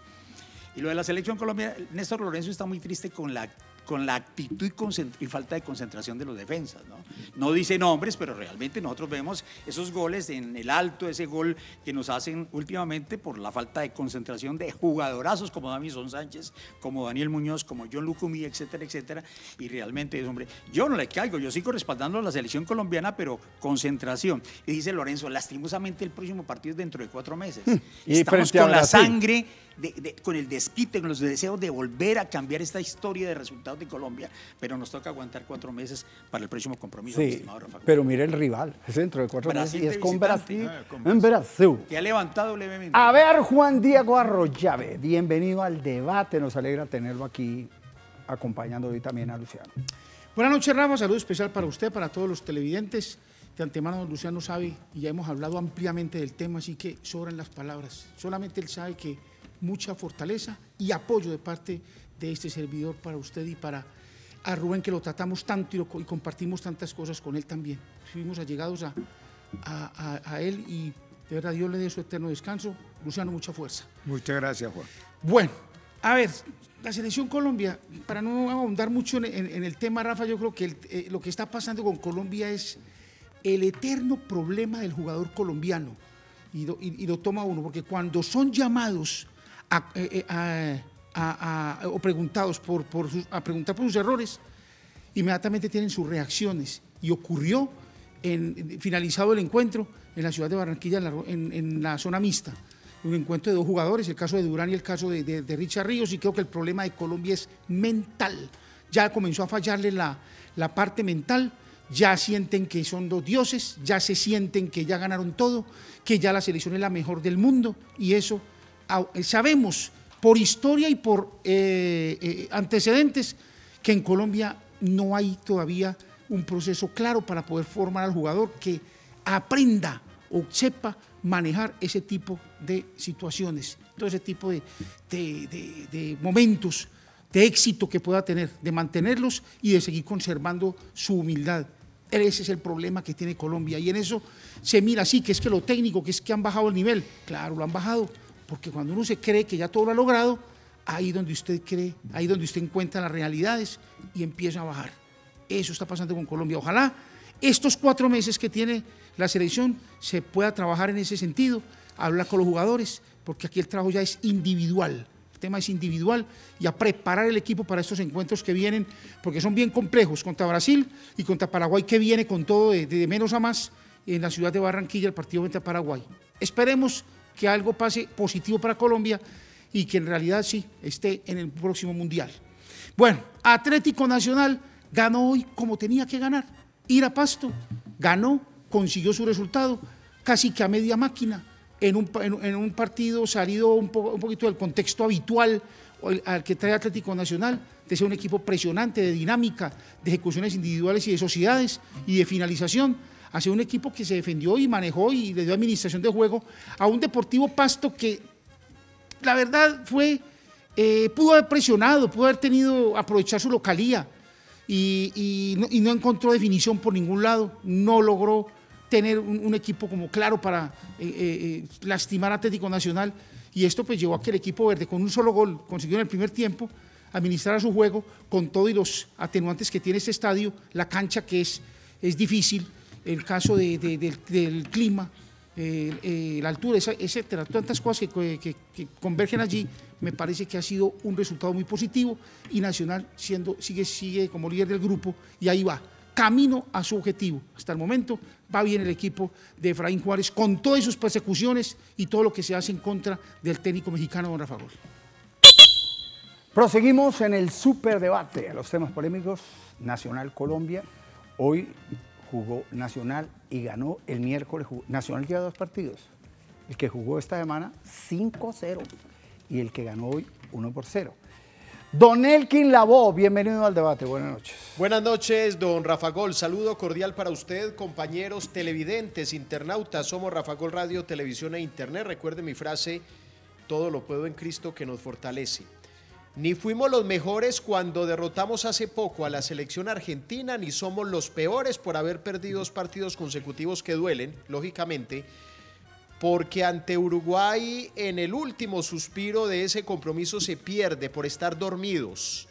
Speaker 11: Y lo de la selección colombiana, Néstor Lorenzo está muy triste con la, con la actitud y, y falta de concentración de los defensas, ¿no? No dice nombres, pero realmente nosotros vemos esos goles en el alto, ese gol que nos hacen últimamente por la falta de concentración de jugadorazos como Davison Sánchez, como Daniel Muñoz, como John Lucumí, etcétera, etcétera. Y realmente, hombre, yo no le caigo, yo sigo respaldando a la selección colombiana, pero concentración. Y dice Lorenzo, lastimosamente el próximo partido es dentro de cuatro meses.
Speaker 3: Y
Speaker 11: Estamos
Speaker 3: con
Speaker 11: la sangre, de, de, con el desquite, con los deseos de volver a cambiar esta historia de resultados de Colombia, pero nos toca aguantar cuatro meses para el próximo compromiso.
Speaker 3: Sí, pero mire el rival, es dentro de cuatro
Speaker 11: Brasil
Speaker 3: meses y es con
Speaker 11: visitante.
Speaker 3: Brasil,
Speaker 11: Ah, con
Speaker 3: en Brasil.
Speaker 11: Que ha levantado levemente.
Speaker 3: A ver, Juan Diego Arroyave, bienvenido al debate, nos alegra tenerlo aquí acompañando hoy también a Luciano.
Speaker 12: Buenas noches, Rafa, saludo especial para usted, para todos los televidentes. De antemano, Luciano sabe, y ya hemos hablado ampliamente del tema, así que sobran las palabras. Solamente él sabe que mucha fortaleza y apoyo de parte de este servidor para usted y para a Rubén, que lo tratamos tanto y, lo, y compartimos tantas cosas con él también. Fuimos allegados a, a, a, a él y de verdad Dios le dé su eterno descanso. Luciano, mucha fuerza.
Speaker 8: Muchas gracias, Juan.
Speaker 12: Bueno, a ver, la selección Colombia, para no ahondar mucho en, en, en el tema, Rafa, yo creo que el, eh, lo que está pasando con Colombia es el eterno problema del jugador colombiano, y lo, y, y lo toma uno, porque cuando son llamados a, eh, a, a, a, o preguntados por, por sus, a preguntar por sus errores, inmediatamente tienen sus reacciones, y ocurrió en, finalizado el encuentro en la ciudad de Barranquilla, en la, en, en la zona mixta, un encuentro de dos jugadores, el caso de Durán y el caso de, de, de Richard Ríos, y creo que el problema de Colombia es mental. Ya comenzó a fallarle la, la parte mental, ya sienten que son dos dioses, ya se sienten que ya ganaron todo, que ya la selección es la mejor del mundo, y eso sabemos por historia y por eh, eh, antecedentes que en Colombia no hay todavía un proceso claro para poder formar al jugador que aprenda o sepa manejar ese tipo de situaciones, todo ese tipo de, de, de, de momentos de éxito que pueda tener, de mantenerlos y de seguir conservando su humildad. Ese es el problema que tiene Colombia, y en eso se mira así, que es que lo técnico, que es que han bajado el nivel. Claro, lo han bajado, porque cuando uno se cree que ya todo lo ha logrado, ahí donde usted cree, ahí donde usted encuentra las realidades y empieza a bajar. Eso está pasando con Colombia. Ojalá estos cuatro meses que tiene la selección se pueda trabajar en ese sentido, hablar con los jugadores, porque aquí el trabajo ya es individual. El tema es individual, y a preparar el equipo para estos encuentros que vienen, porque son bien complejos, contra Brasil y contra Paraguay, que viene con todo de, de menos a más en la ciudad de Barranquilla, el partido frente a Paraguay. Esperemos que algo pase positivo para Colombia y que en realidad sí esté en el próximo Mundial. Bueno, Atlético Nacional ganó hoy como tenía que ganar, ir a Pasto, ganó, consiguió su resultado, casi que a media máquina, en un, en, en un partido salido un, po, un poquito del contexto habitual al que trae Atlético Nacional, de ser un equipo presionante, de dinámica, de ejecuciones individuales y de sociedades y de finalización, a ser un equipo que se defendió y manejó y le dio administración de juego a un Deportivo Pasto que la verdad fue, eh, pudo haber presionado, pudo haber tenido, aprovechar su localía y, y, no, y no encontró definición por ningún lado, no logró tener un, un equipo como claro para eh, eh, lastimar a Atlético Nacional, y esto pues llevó a que el equipo verde con un solo gol consiguió en el primer tiempo administrar su juego con todo y los atenuantes que tiene este estadio, la cancha que es, es difícil, el caso de, de, de, del clima, eh, eh, la altura, etcétera, tantas cosas que, que, que convergen allí. Me parece que ha sido un resultado muy positivo, y Nacional siendo, sigue, sigue como líder del grupo, y ahí va, camino a su objetivo. Hasta el momento va bien el equipo de Efraín Juárez con todas sus persecuciones y todo lo que se hace en contra del técnico mexicano don Rafa Gol.
Speaker 3: Proseguimos en el superdebate a los temas polémicos. Nacional Colombia. Hoy jugó Nacional y ganó el miércoles. Nacional lleva dos partidos. El que jugó esta semana cinco cero y el que ganó hoy uno por cero. Don Elkin Lavoe, bienvenido al debate, buenas noches.
Speaker 10: Buenas noches, don Rafa Gol, saludo cordial para usted, compañeros televidentes, internautas, somos Rafa Gol Radio, Televisión e Internet. Recuerde mi frase, todo lo puedo en Cristo que nos fortalece. Ni fuimos los mejores cuando derrotamos hace poco a la selección argentina, ni somos los peores por haber perdido dos partidos consecutivos que duelen, lógicamente, porque ante Uruguay en el último suspiro de ese compromiso se pierde por estar dormidos.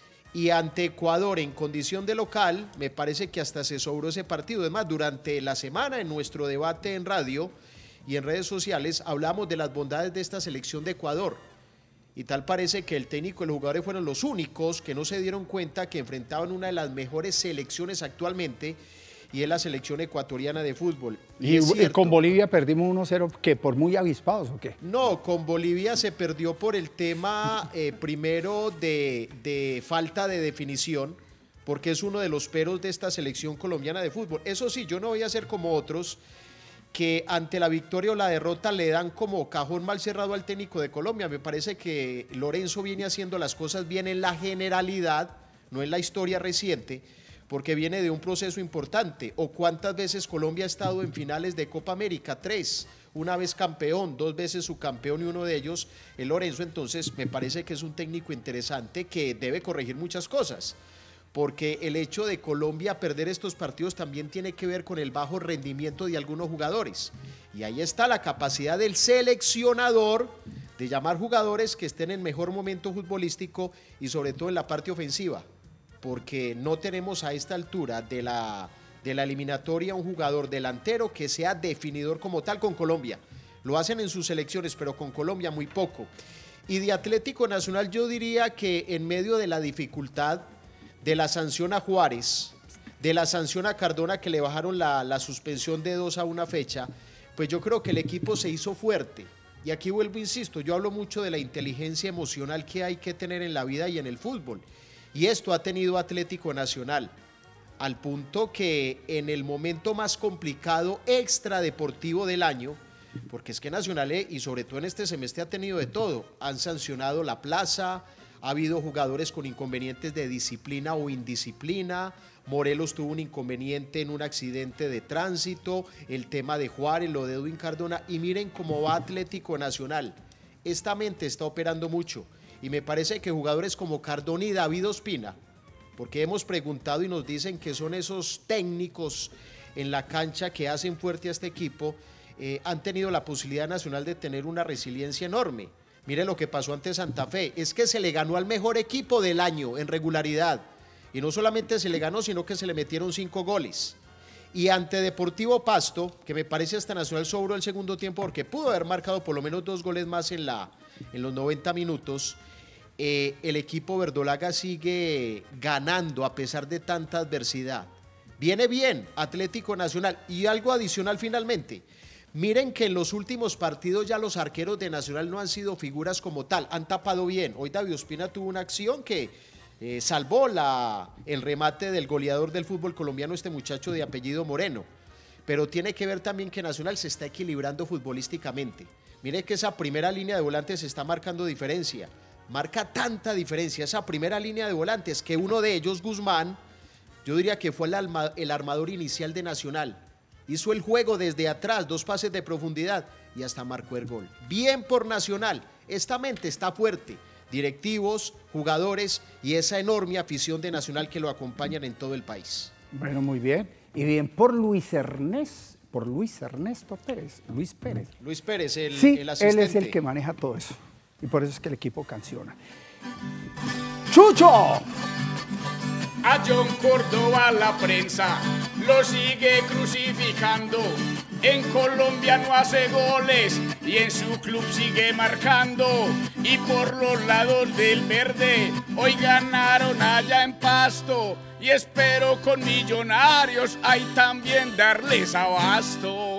Speaker 10: Y ante Ecuador en condición de local, me parece que hasta se sobró ese partido. Es más, durante la semana en nuestro debate en radio y en redes sociales hablamos de las bondades de esta selección de Ecuador. Y tal parece que el técnico y los jugadores fueron los únicos que no se dieron cuenta que enfrentaban una de las mejores selecciones actualmente, y es la selección ecuatoriana de fútbol.
Speaker 3: Y, y, y con Bolivia perdimos uno cero, ¿qué? ¿Por muy avispados o qué?
Speaker 10: No, con Bolivia se perdió por el tema eh, primero de, de falta de definición, porque es uno de los peros de esta selección colombiana de fútbol. Eso sí, yo no voy a ser como otros que ante la victoria o la derrota le dan como cajón mal cerrado al técnico de Colombia. Me parece que Lorenzo viene haciendo las cosas bien en la generalidad, no en la historia reciente, porque viene de un proceso importante. ¿O cuántas veces Colombia ha estado en finales de Copa América? Tres. Una vez campeón, dos veces subcampeón y uno de ellos el Lorenzo. Entonces me parece que es un técnico interesante que debe corregir muchas cosas, porque el hecho de Colombia perder estos partidos también tiene que ver con el bajo rendimiento de algunos jugadores. Y ahí está la capacidad del seleccionador de llamar jugadores que estén en mejor momento futbolístico y sobre todo en la parte ofensiva, porque no tenemos a esta altura de la, de la eliminatoria un jugador delantero que sea definidor como tal con Colombia. Lo hacen en sus selecciones, pero con Colombia muy poco. Y de Atlético Nacional yo diría que en medio de la dificultad de la sanción a Juárez, de la sanción a Cardona que le bajaron la, la suspensión de dos a una fecha, pues yo creo que el equipo se hizo fuerte. Y aquí vuelvo, insisto, yo hablo mucho de la inteligencia emocional que hay que tener en la vida y en el fútbol. Y esto ha tenido Atlético Nacional, al punto que en el momento más complicado extradeportivo del año, porque es que Nacional, y sobre todo en este semestre, ha tenido de todo. Han sancionado la plaza, ha habido jugadores con inconvenientes de disciplina o indisciplina. Morelos tuvo un inconveniente en un accidente de tránsito, el tema de Juárez, lo de Edwin Cardona, y miren cómo va Atlético Nacional. Esta mente está operando mucho. Y me parece que jugadores como Cardona y David Ospina, porque hemos preguntado y nos dicen que son esos técnicos en la cancha que hacen fuerte a este equipo, eh, han tenido la posibilidad Nacional de tener una resiliencia enorme. Mire lo que pasó ante Santa Fe, es que se le ganó al mejor equipo del año en regularidad. Y no solamente se le ganó, sino que se le metieron cinco goles. Y ante Deportivo Pasto, que me parece hasta Nacional sobró el segundo tiempo porque pudo haber marcado por lo menos dos goles más en, la, en los noventa minutos, eh, el equipo verdolaga sigue ganando a pesar de tanta adversidad. Viene bien Atlético Nacional. Y algo adicional finalmente, miren que en los últimos partidos ya los arqueros de Nacional no han sido figuras como tal, han tapado bien. Hoy David Ospina tuvo una acción que Eh, salvó la, el remate del goleador del fútbol colombiano, este muchacho de apellido Moreno, pero tiene que ver también que Nacional se está equilibrando futbolísticamente. Mire que esa primera línea de volantes está marcando diferencia, marca tanta diferencia esa primera línea de volantes que uno de ellos, Guzmán, yo diría que fue el, alma, el armador inicial de Nacional, hizo el juego desde atrás, dos pases de profundidad y hasta marcó el gol. Bien por Nacional, esta mente está fuerte, directivos, jugadores y esa enorme afición de Nacional que lo acompañan en todo el país.
Speaker 3: Bueno, muy bien. Y bien por Luis Ernesto, por Luis Ernesto Pérez, Luis Pérez.
Speaker 10: Luis Pérez, el,
Speaker 3: sí,
Speaker 10: el asistente.
Speaker 3: Él es el que maneja todo eso. Y por eso es que el equipo canciona. ¡Chucho!
Speaker 9: A John Córdoba la prensa lo sigue crucificando. En Colombia no hace goles y en su club sigue marcando. Y por los lados del verde hoy ganaron a allá en Pasto y espero con Millonarios ahí también darles abasto.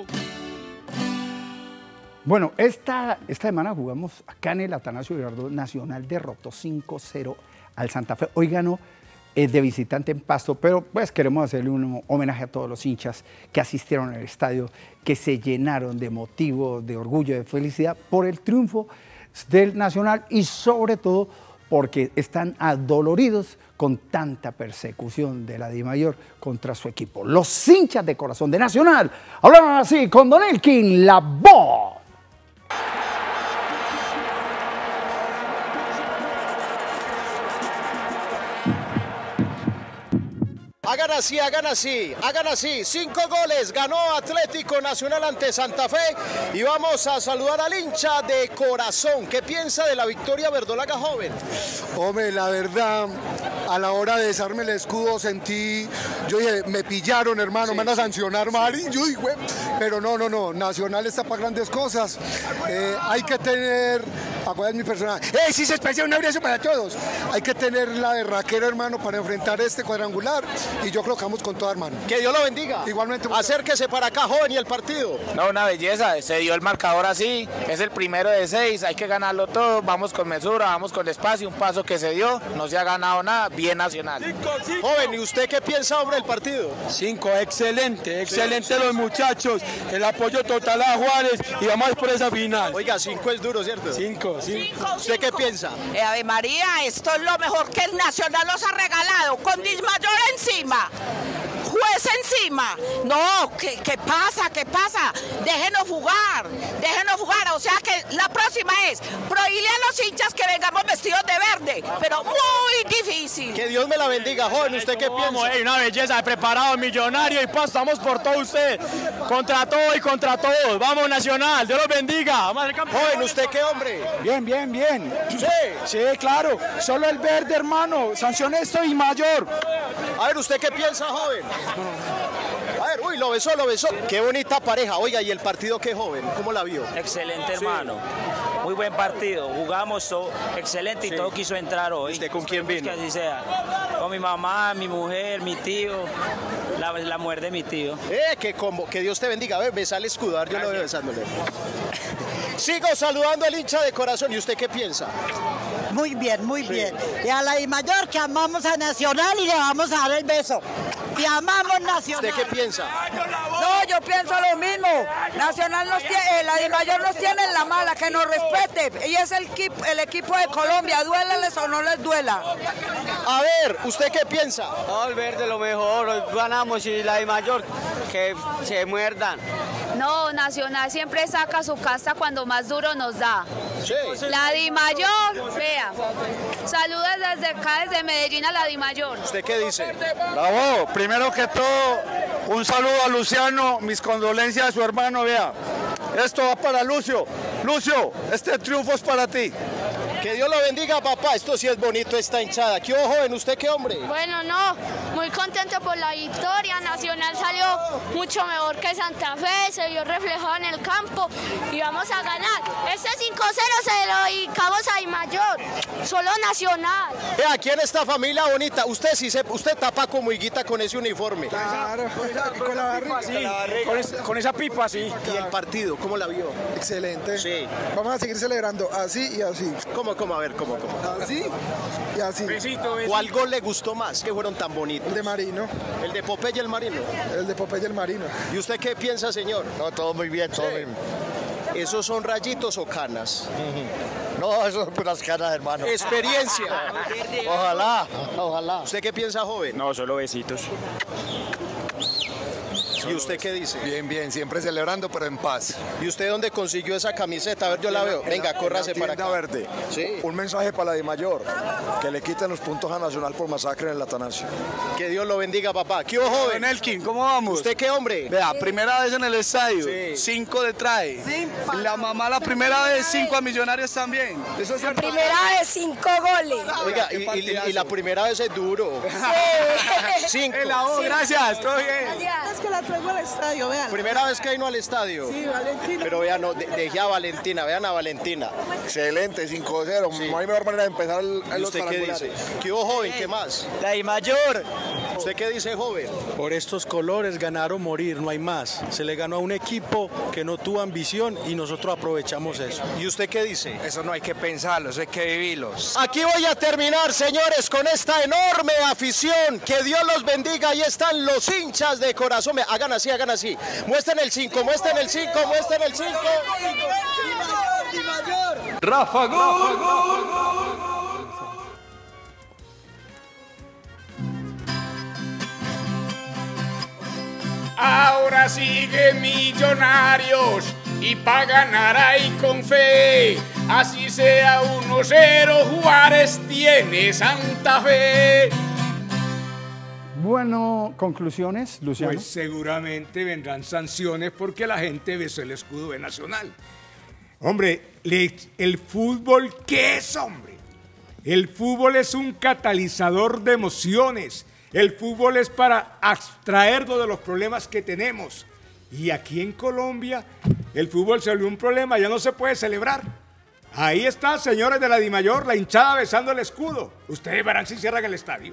Speaker 3: Bueno, esta, esta semana jugamos acá en el Atanasio Girardot. Nacional derrotó cinco cero al Santa Fe. Hoy ganó eh, de visitante en Pasto, pero pues queremos hacerle un homenaje a todos los hinchas que asistieron al estadio, que se llenaron de motivo, de orgullo, de felicidad por el triunfo del Nacional y sobre todo porque están adoloridos con tanta persecución de la DIMAYOR contra su equipo. Los hinchas de corazón de Nacional hablaron así con Don Elkin, la voz.
Speaker 10: Hagan así, hagan así, hagan así. Cinco goles ganó Atlético Nacional ante Santa Fe. Y vamos a saludar al hincha de corazón. ¿Qué piensa de la victoria verdolaga joven?
Speaker 13: Hombre, la verdad, a la hora de desarme el escudo sentí, yo dije, me pillaron, hermano, sí, me van a sancionar, Mari. Yo dije, pero no, no, no, Nacional está para grandes cosas. Eh, hay que tener, acuérdate mi personaje, ¡eh, sí se especial, un abrazo para todos! Hay que tener la berraquera, hermano, para enfrentar este cuadrangular. Y yo creo que vamos con todo, hermano.
Speaker 10: Que Dios lo bendiga.
Speaker 13: Igualmente.
Speaker 10: Acérquese para acá, joven, y el partido.
Speaker 14: No, una belleza. Se dio el marcador así. Es el primero de seis. Hay que ganarlo todo. Vamos con mesura, vamos con despacio. Un paso que se dio. No se ha ganado nada. Bien Nacional.
Speaker 10: Cinco, cinco. Joven, ¿y usted qué piensa, hombre, del partido?
Speaker 15: Cinco. Excelente. Excelente sí, los muchachos. El apoyo total a Juárez. Y vamos por esa final.
Speaker 10: Oiga, cinco es duro, ¿cierto?
Speaker 15: Cinco, sí.
Speaker 10: Cinco, ¿usted cinco. qué piensa?
Speaker 16: Eh, Ave María, esto es lo mejor que el Nacional nos ha regalado. Con DIMAYOR encima. Juez encima. No, ¿qué, ¿qué pasa? ¿Qué pasa? Déjenos jugar, déjenos jugar. O sea que la próxima es prohibirle a los hinchas que vengamos vestidos de verde, pero muy difícil.
Speaker 10: Que Dios me la bendiga, joven. ¿Usted qué piensa?
Speaker 15: Hey, una belleza, preparado, millonario y pasamos por todo usted. Contra todo y contra todos. Vamos, Nacional, Dios los bendiga. Vamos al campo.
Speaker 10: Joven, ¿usted qué hombre?
Speaker 15: Bien, bien, bien.
Speaker 10: Sí.
Speaker 15: Sí, claro. Solo el verde, hermano. Sanción esto y mayor.
Speaker 10: A ver, ¿usted qué piensa, joven? A ver, uy, lo besó, lo besó. Qué bonita pareja. Oiga, ¿y el partido qué, joven? ¿Cómo la vio?
Speaker 14: Excelente, hermano. Sí. Muy buen partido. Jugamos todo excelente y sí, todo quiso entrar hoy.
Speaker 10: ¿Usted con quién vino?
Speaker 14: Que así sea. Con mi mamá, mi mujer, mi tío, la, la mujer de mi tío.
Speaker 10: Eh, que combo. Que Dios te bendiga. A ver, besa al escudar, yo lo veo besándole. Sigo saludando al hincha de corazón. ¿Y usted qué piensa?
Speaker 17: Muy bien, muy sí. bien. Y a la DIMAYOR que amamos a Nacional y le vamos a dar el beso. Y amamos Nacional.
Speaker 10: ¿Usted qué piensa?
Speaker 16: No, yo pienso lo mismo. Nacional nos tiene, la DIMAYOR nos tiene en la mala, que nos respete. Y es el, el equipo de Colombia, duélenles o no les duela.
Speaker 10: A ver, ¿usted qué piensa?
Speaker 18: No, el verde lo mejor, hoy ganamos y la DIMAYOR que se muerdan.
Speaker 19: No, Nacional siempre saca su casta cuando más duro nos da.
Speaker 10: Sí.
Speaker 19: La DIMAYOR, vea. Saludos desde acá, desde Medellín a la DIMAYOR.
Speaker 10: ¿Usted qué dice?
Speaker 15: Bravo, primero que todo, un saludo a Luciano, mis condolencias a su hermano, vea. Esto va para Lucio. Lucio, este triunfo es para ti.
Speaker 10: Que Dios lo bendiga, papá. Esto sí es bonito, esta hinchada. ¿Qué ojo, joven? ¿Usted qué hombre?
Speaker 19: Bueno, no, muy contento por la victoria. Nacional salió mucho mejor que Santa Fe, se vio reflejado en el campo y vamos a ganar. Este cinco cero se lo dedicamos a DIMAYOR, solo Nacional.
Speaker 10: Vea, aquí en esta familia bonita, usted sí se, usted tapa como higuita con ese uniforme.
Speaker 15: Claro, con la barriga. Sí, con, es, con esa pipa, sí.
Speaker 10: ¿Y el partido, cómo la vio?
Speaker 13: Excelente.
Speaker 10: Sí.
Speaker 13: Vamos a seguir celebrando así y así.
Speaker 10: ¿Cómo, cómo? A ver, ¿cómo, cómo?
Speaker 13: Así y así.
Speaker 10: Besito, besito. ¿Cuál gol le gustó más? Que fueron tan bonitos.
Speaker 13: El de Marino.
Speaker 10: ¿El de Popeye el Marino?
Speaker 13: El de Popeye el Marino.
Speaker 10: ¿Y usted qué piensa, señor?
Speaker 20: No, todo muy bien, todo sí. bien.
Speaker 10: ¿Esos son rayitos o canas?
Speaker 20: Uh-huh. No, eso son puras canas, hermano.
Speaker 10: Experiencia.
Speaker 20: Ojalá, ojalá.
Speaker 10: ¿Usted qué piensa, joven?
Speaker 15: No, solo besitos.
Speaker 10: ¿Y usted qué dice?
Speaker 20: Bien, bien, siempre celebrando, pero en paz.
Speaker 10: ¿Y usted dónde consiguió esa camiseta? A ver, yo la veo. Venga, córrase para acá.
Speaker 20: Verde.
Speaker 10: Sí.
Speaker 20: Un mensaje para la DIMAYOR, que le quiten los puntos a Nacional por masacre en el Atanasio.
Speaker 10: Que Dios lo bendiga, papá. ¿Qué ojo, joven?
Speaker 15: Elkin, ¿cómo vamos?
Speaker 10: ¿Usted qué hombre?
Speaker 15: Vea, primera vez en el estadio, sí. cinco de trae. Sí. La mamá la primera vez, cinco a Millonarios también.
Speaker 19: Eso es la primera vez, cinco goles.
Speaker 10: Oiga, y, y, y la primera vez es duro.
Speaker 19: Sí.
Speaker 10: Cinco.
Speaker 15: La voz, sí. Gracias, todo bien.
Speaker 10: bien.
Speaker 21: Es que la traigo al estadio, vean.
Speaker 10: Primera vez que vino al estadio.
Speaker 21: Sí, Valentina.
Speaker 10: Pero vean, no, de- dejé a Valentina, vean a Valentina.
Speaker 20: Excelente, cinco cero. No hay mejor manera de empezar el,
Speaker 10: ¿Y
Speaker 20: los
Speaker 10: usted qué dice?
Speaker 20: cuadrangulares.
Speaker 10: ¿Qué hubo, joven? ¿Qué más?
Speaker 22: La I mayor.
Speaker 10: ¿Usted qué dice, joven?
Speaker 22: Por estos colores ganar o morir, no hay más. Se le ganó a un equipo que no tuvo ambición y nosotros aprovechamos eso.
Speaker 10: ¿Y usted qué dice?
Speaker 22: Eso no hay que pensarlo, eso hay que vivirlo.
Speaker 10: Aquí voy a terminar, señores, con esta enorme afición. Que Dios los bendiga. Ahí están los hinchas de corazón. Me- Hagan así, hagan así. Muestren el cinco, muestren el cinco, muestren el cinco.
Speaker 2: Rafa Gol.
Speaker 9: Ahora sigue Millonarios y pa' ganar ahí con fe. Así sea uno cero, Juárez tiene Santa Fe.
Speaker 3: Bueno, conclusiones, Luciano.
Speaker 8: Pues seguramente vendrán sanciones porque la gente besó el escudo de Nacional. Hombre, le- el fútbol, ¿qué es, hombre? El fútbol es un catalizador de emociones. El fútbol es para abstraernos de los problemas que tenemos. Y aquí en Colombia, el fútbol se volvió un problema, ya no se puede celebrar. Ahí está, señores de la Dimayor, la hinchada besando el escudo. Ustedes verán si cierran el estadio.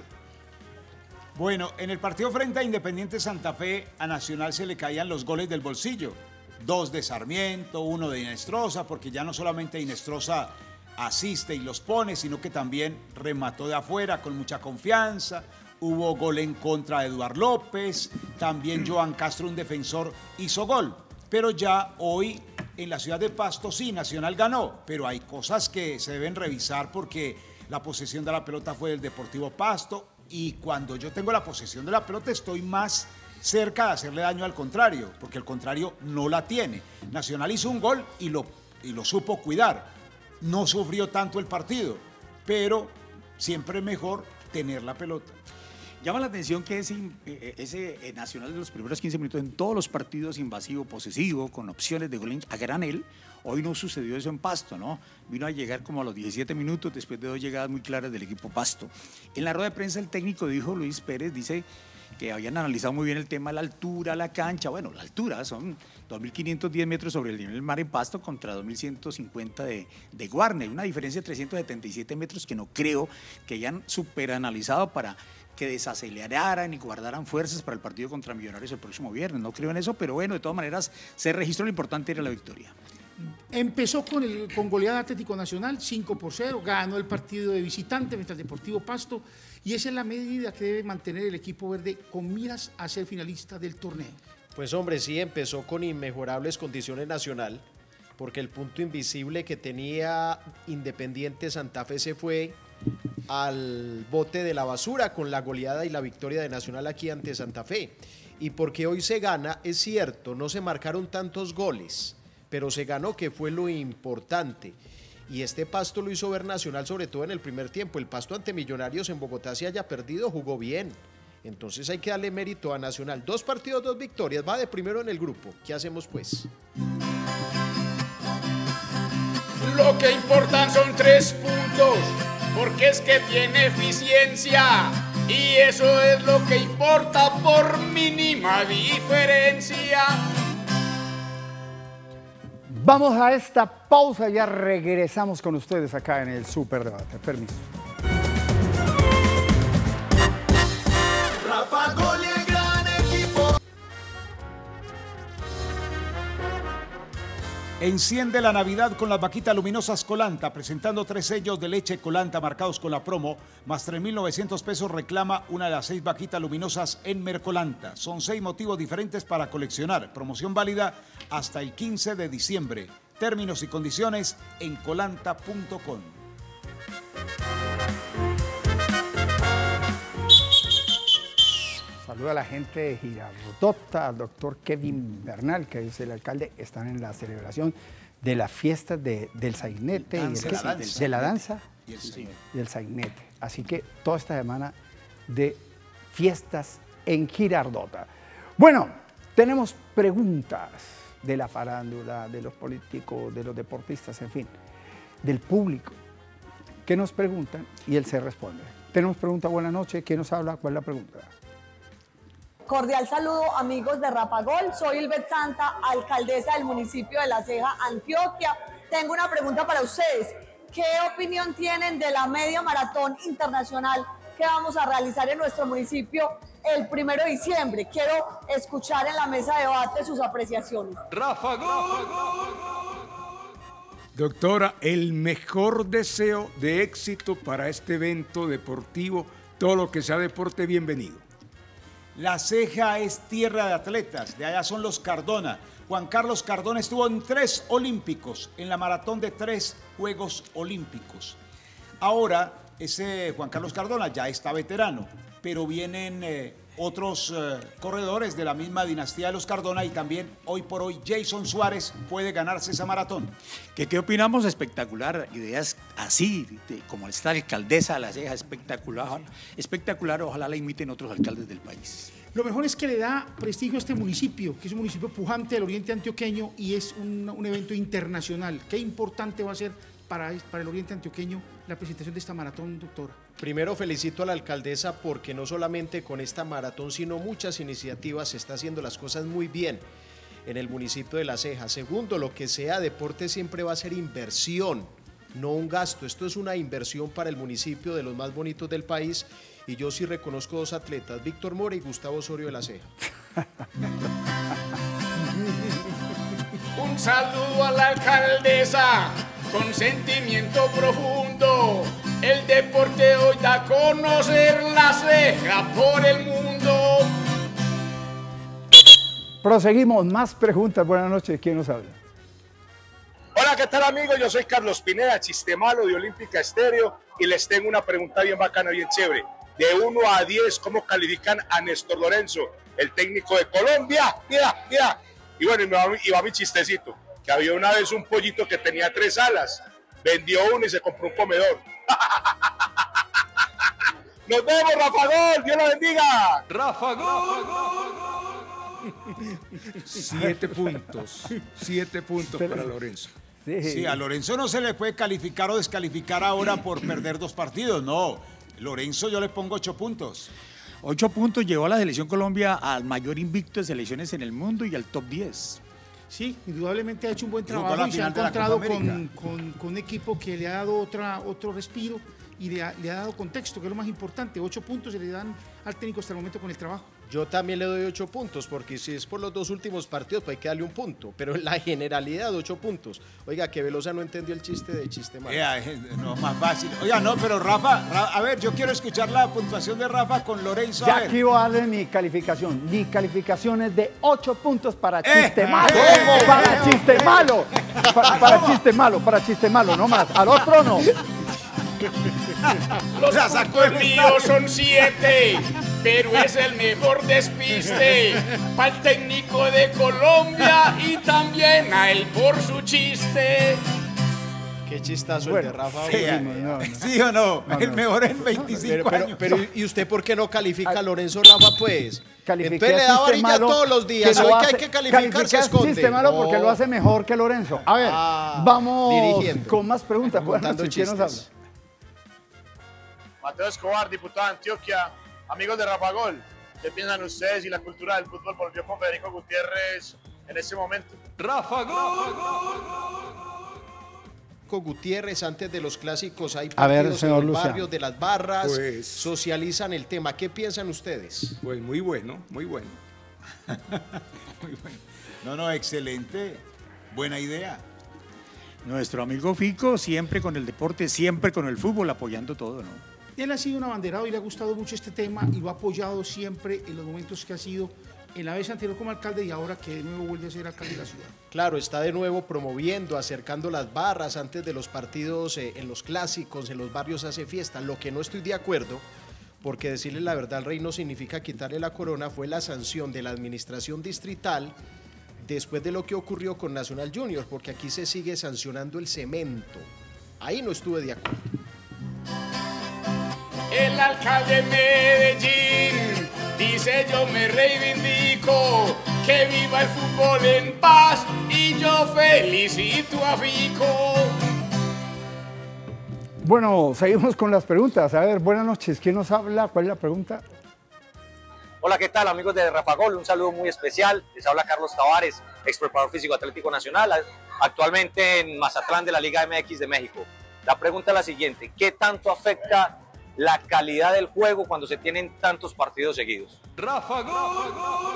Speaker 1: Bueno, en el partido frente a Independiente Santa Fe, a Nacional se le caían los goles del bolsillo. Dos de Sarmiento, uno de Inestrosa, porque ya no solamente Inestrosa asiste y los pone, sino que también remató de afuera con mucha confianza. Hubo gol en contra de Eduard López, también Joan Castro, un defensor, hizo gol. Pero ya hoy en la ciudad de Pasto sí, Nacional ganó, pero hay cosas que se deben revisar porque la posesión de la pelota fue del Deportivo Pasto y cuando yo tengo la posesión de la pelota estoy más cerca de hacerle daño al contrario, porque el contrario no la tiene. Nacional hizo un gol y lo, y lo supo cuidar. No sufrió tanto el partido, pero siempre es mejor tener la pelota.
Speaker 11: Llama la atención que ese, eh, ese eh, Nacional de los primeros quince minutos en todos los partidos invasivo, posesivo, con opciones de gol a granel. Hoy no sucedió eso en Pasto, ¿no? Vino a llegar como a los diecisiete minutos después de dos llegadas muy claras del equipo Pasto. En la rueda de prensa el técnico dijo, Luis Pérez, dice que habían analizado muy bien el tema de la altura, la cancha. Bueno, la altura son dos mil quinientos diez metros sobre el nivel del mar en Pasto contra dos mil ciento cincuenta de, de Guarne. Una diferencia de trescientos setenta y siete metros que no creo que hayan superanalizado para que desaceleraran y guardaran fuerzas para el partido contra Millonarios el próximo viernes. No creo en eso, pero bueno, de todas maneras se registró, lo importante era la victoria.
Speaker 12: Empezó con, el, con goleada Atlético Nacional, cinco por cero, ganó el partido de visitante frente al Deportivo Pasto y esa es la medida que debe mantener el equipo verde con miras a ser finalista del torneo.
Speaker 10: Pues hombre, sí, empezó con inmejorables condiciones Nacional, porque el punto invisible que tenía Independiente Santa Fe se fue al bote de la basura con la goleada y la victoria de Nacional aquí ante Santa Fe. Y porque hoy se gana, es cierto, no se marcaron tantos goles, pero se ganó, que fue lo importante. Y este Pasto lo hizo ver Nacional, sobre todo en el primer tiempo. El Pasto ante Millonarios en Bogotá se haya perdido, jugó bien. Entonces hay que darle mérito a Nacional. Dos partidos, dos victorias, va de primero en el grupo. ¿Qué hacemos pues?
Speaker 9: Lo que importan son tres puntos, porque es que tiene eficiencia. Y eso es lo que importa por mínima diferencia.
Speaker 3: Vamos a esta pausa, ya regresamos con ustedes acá en el Superdebate. Permiso.
Speaker 2: Rafa Gol y el gran equipo.
Speaker 1: Enciende la Navidad con las vaquitas luminosas Colanta, presentando tres sellos de leche Colanta marcados con la promo, más tres mil novecientos pesos reclama una de las seis vaquitas luminosas en Mercolanta. Son seis motivos diferentes para coleccionar. Promoción válida hasta el quince de diciembre. Términos y condiciones en colanta punto com.
Speaker 3: Saluda a la gente de Girardota, al doctor Kevin Bernal, que es el alcalde. Están en la celebración de las fiestas de, del sainete,
Speaker 1: Danza,
Speaker 3: y el,
Speaker 1: la danza.
Speaker 3: de la danza
Speaker 1: Y el señor.
Speaker 3: y el sainete. Así que toda esta semana de fiestas en Girardota. Bueno, tenemos preguntas de la farándula, de los políticos, de los deportistas, en fin, del público, que nos preguntan y él se responde. Tenemos pregunta, buenas noches, ¿quién nos habla? ¿Cuál es la pregunta?
Speaker 4: Cordial saludo, amigos de Rafa Gol. Soy Ilbeth Santa, alcaldesa del municipio de La Ceja, Antioquia. Tengo una pregunta para ustedes. ¿Qué opinión tienen de la media maratón internacional que vamos a realizar en nuestro municipio el primero de diciembre? Quiero escuchar en la mesa de debate sus apreciaciones.
Speaker 2: Rafa Gol.
Speaker 8: Doctora, el mejor deseo de éxito para este evento deportivo, todo lo que sea deporte, bienvenido.
Speaker 1: La Ceja es tierra de atletas, de allá son los Cardona. Juan Carlos Cardona estuvo en tres olímpicos, en la maratón de tres Juegos Olímpicos. Ahora, ese Juan Carlos Cardona ya está veterano, pero vienen eh, otros eh, corredores de la misma dinastía de los Cardona y también hoy por hoy Jason Suárez puede ganarse esa maratón.
Speaker 11: ¿Qué, qué opinamos? Espectacular, ideas así, de, como esta alcaldesa de La Ceja, espectacular, espectacular, ojalá la imiten otros alcaldes del país.
Speaker 12: Lo mejor es que le da prestigio a este municipio, que es un municipio pujante del oriente antioqueño y es un, un evento internacional. Qué importante va a ser para, para el oriente antioqueño la presentación de esta maratón, doctora.
Speaker 10: Primero felicito a la alcaldesa porque no solamente con esta maratón, sino muchas iniciativas se está haciendo las cosas muy bien en el municipio de La Ceja. Segundo, lo que sea deporte siempre va a ser inversión, no un gasto. Esto es una inversión para el municipio de los más bonitos del país y yo sí reconozco dos atletas, Víctor Mora y Gustavo Osorio de La Ceja.
Speaker 9: Un saludo a la alcaldesa con sentimiento profundo. El deporte hoy da a conocer La Ceja por el mundo.
Speaker 3: Proseguimos, más preguntas. Buenas noches, ¿quién nos habla?
Speaker 5: Hola, ¿qué tal amigos? Yo soy Carlos Pineda, chiste malo de Olímpica Estéreo y les tengo una pregunta bien bacana, bien chévere. De uno a diez, ¿cómo califican a Néstor Lorenzo, el técnico de Colombia? Mira, mira. Y bueno, y va, y va mi chistecito, que había una vez un pollito que tenía tres alas, vendió uno y se compró un comedor. Nos vemos, Rafa Gol, Dios lo bendiga.
Speaker 2: Rafa Gol.
Speaker 8: Siete puntos, siete puntos para Lorenzo.
Speaker 1: Sí. sí, a Lorenzo no se le puede calificar o descalificar ahora por perder dos partidos, no. Lorenzo yo le pongo ocho puntos.
Speaker 11: Ocho puntos llevó a la Selección Colombia al mayor invicto de selecciones en el mundo y al top diez.
Speaker 12: Sí, indudablemente ha hecho un buen trabajo y se ha encontrado con, con, con un equipo que le ha dado otra, otro respiro y le ha, le ha dado contexto, que es lo más importante. Ocho puntos se le dan al técnico hasta el momento con el trabajo.
Speaker 10: Yo también le doy ocho puntos, porque si es por los dos últimos partidos, pues hay que darle un punto. Pero en la generalidad, ocho puntos. Oiga, que Velosa no entendió el chiste de chiste malo.
Speaker 1: Eh, no, más fácil. Oiga, no, pero Rafa, Rafa, a ver, yo quiero escuchar la puntuación de Rafa con Lorenzo.
Speaker 3: Ya aquí voy a darle mi calificación. Mi calificación es de ocho puntos para chiste eh, malo.
Speaker 1: Eh,
Speaker 3: para
Speaker 1: eh,
Speaker 3: chiste
Speaker 1: eh,
Speaker 3: malo. Para, para chiste malo, para chiste malo, no más. Al otro no.
Speaker 9: Los puntos míos son siete, pero es el mejor despiste para el técnico de Colombia y también a él por su chiste.
Speaker 10: Qué chistazo
Speaker 1: bueno,
Speaker 10: el de Rafa.
Speaker 1: Sí, no, no. ¿Sí o no? no, no. El mejor en veinticinco
Speaker 10: pero, pero,
Speaker 1: años.
Speaker 10: Pero, ¿y usted por qué no califica a Lorenzo Rafa, pues?
Speaker 3: Califiqué
Speaker 10: Entonces le da varilla todos los días. Hoy que hay que calificar se esconde.
Speaker 3: Chiste malo no. porque lo hace mejor que Lorenzo. A ver, ah, vamos
Speaker 10: dirigiendo.
Speaker 3: con más preguntas. Buenas noches, ¿quién nos habla?
Speaker 5: Mateo Escobar, diputado de Antioquia, amigos de Rafa Gol, ¿qué piensan ustedes si la cultura del fútbol volvió con Federico Gutiérrez en este momento?
Speaker 2: Rafa Gol.
Speaker 10: Con Gutiérrez, antes de los clásicos hay
Speaker 3: partidos ver,
Speaker 10: en los
Speaker 3: Luciano.
Speaker 10: barrios de las barras,
Speaker 8: pues,
Speaker 10: socializan el tema. ¿Qué piensan ustedes?
Speaker 8: Pues muy bueno, muy bueno.
Speaker 1: Muy bueno. No, no, excelente, buena idea.
Speaker 11: Nuestro amigo Fico siempre con el deporte, siempre con el fútbol, apoyando todo, ¿no?
Speaker 12: Él ha sido un abanderado y le ha gustado mucho este tema y lo ha apoyado siempre en los momentos que ha sido en la vez anterior como alcalde y ahora que de nuevo vuelve a ser alcalde de la ciudad.
Speaker 10: Claro, está de nuevo promoviendo, acercando las barras antes de los partidos, eh, en los clásicos, en los barrios hace fiesta. Lo que no estoy de acuerdo, porque decirle la verdad al rey no significa quitarle la corona, fue la sanción de la administración distrital después de lo que ocurrió con Nacional Junior, porque aquí se sigue sancionando el cemento. Ahí no estuve de acuerdo.
Speaker 9: El alcalde de Medellín dice: yo me reivindico, que viva el fútbol en paz y yo felicito a Fico.
Speaker 3: Bueno, seguimos con las preguntas. A ver, buenas noches, ¿quién nos habla? ¿Cuál es la pregunta?
Speaker 6: Hola, ¿qué tal, amigos de Rafa Gol? Un saludo muy especial. Les habla Carlos Tavares, ex preparador físico Atlético Nacional, actualmente en Mazatlán de la Liga M X de México. La pregunta es la siguiente: ¿qué tanto afecta la calidad del juego cuando se tienen tantos partidos seguidos?
Speaker 2: Rafa Gol.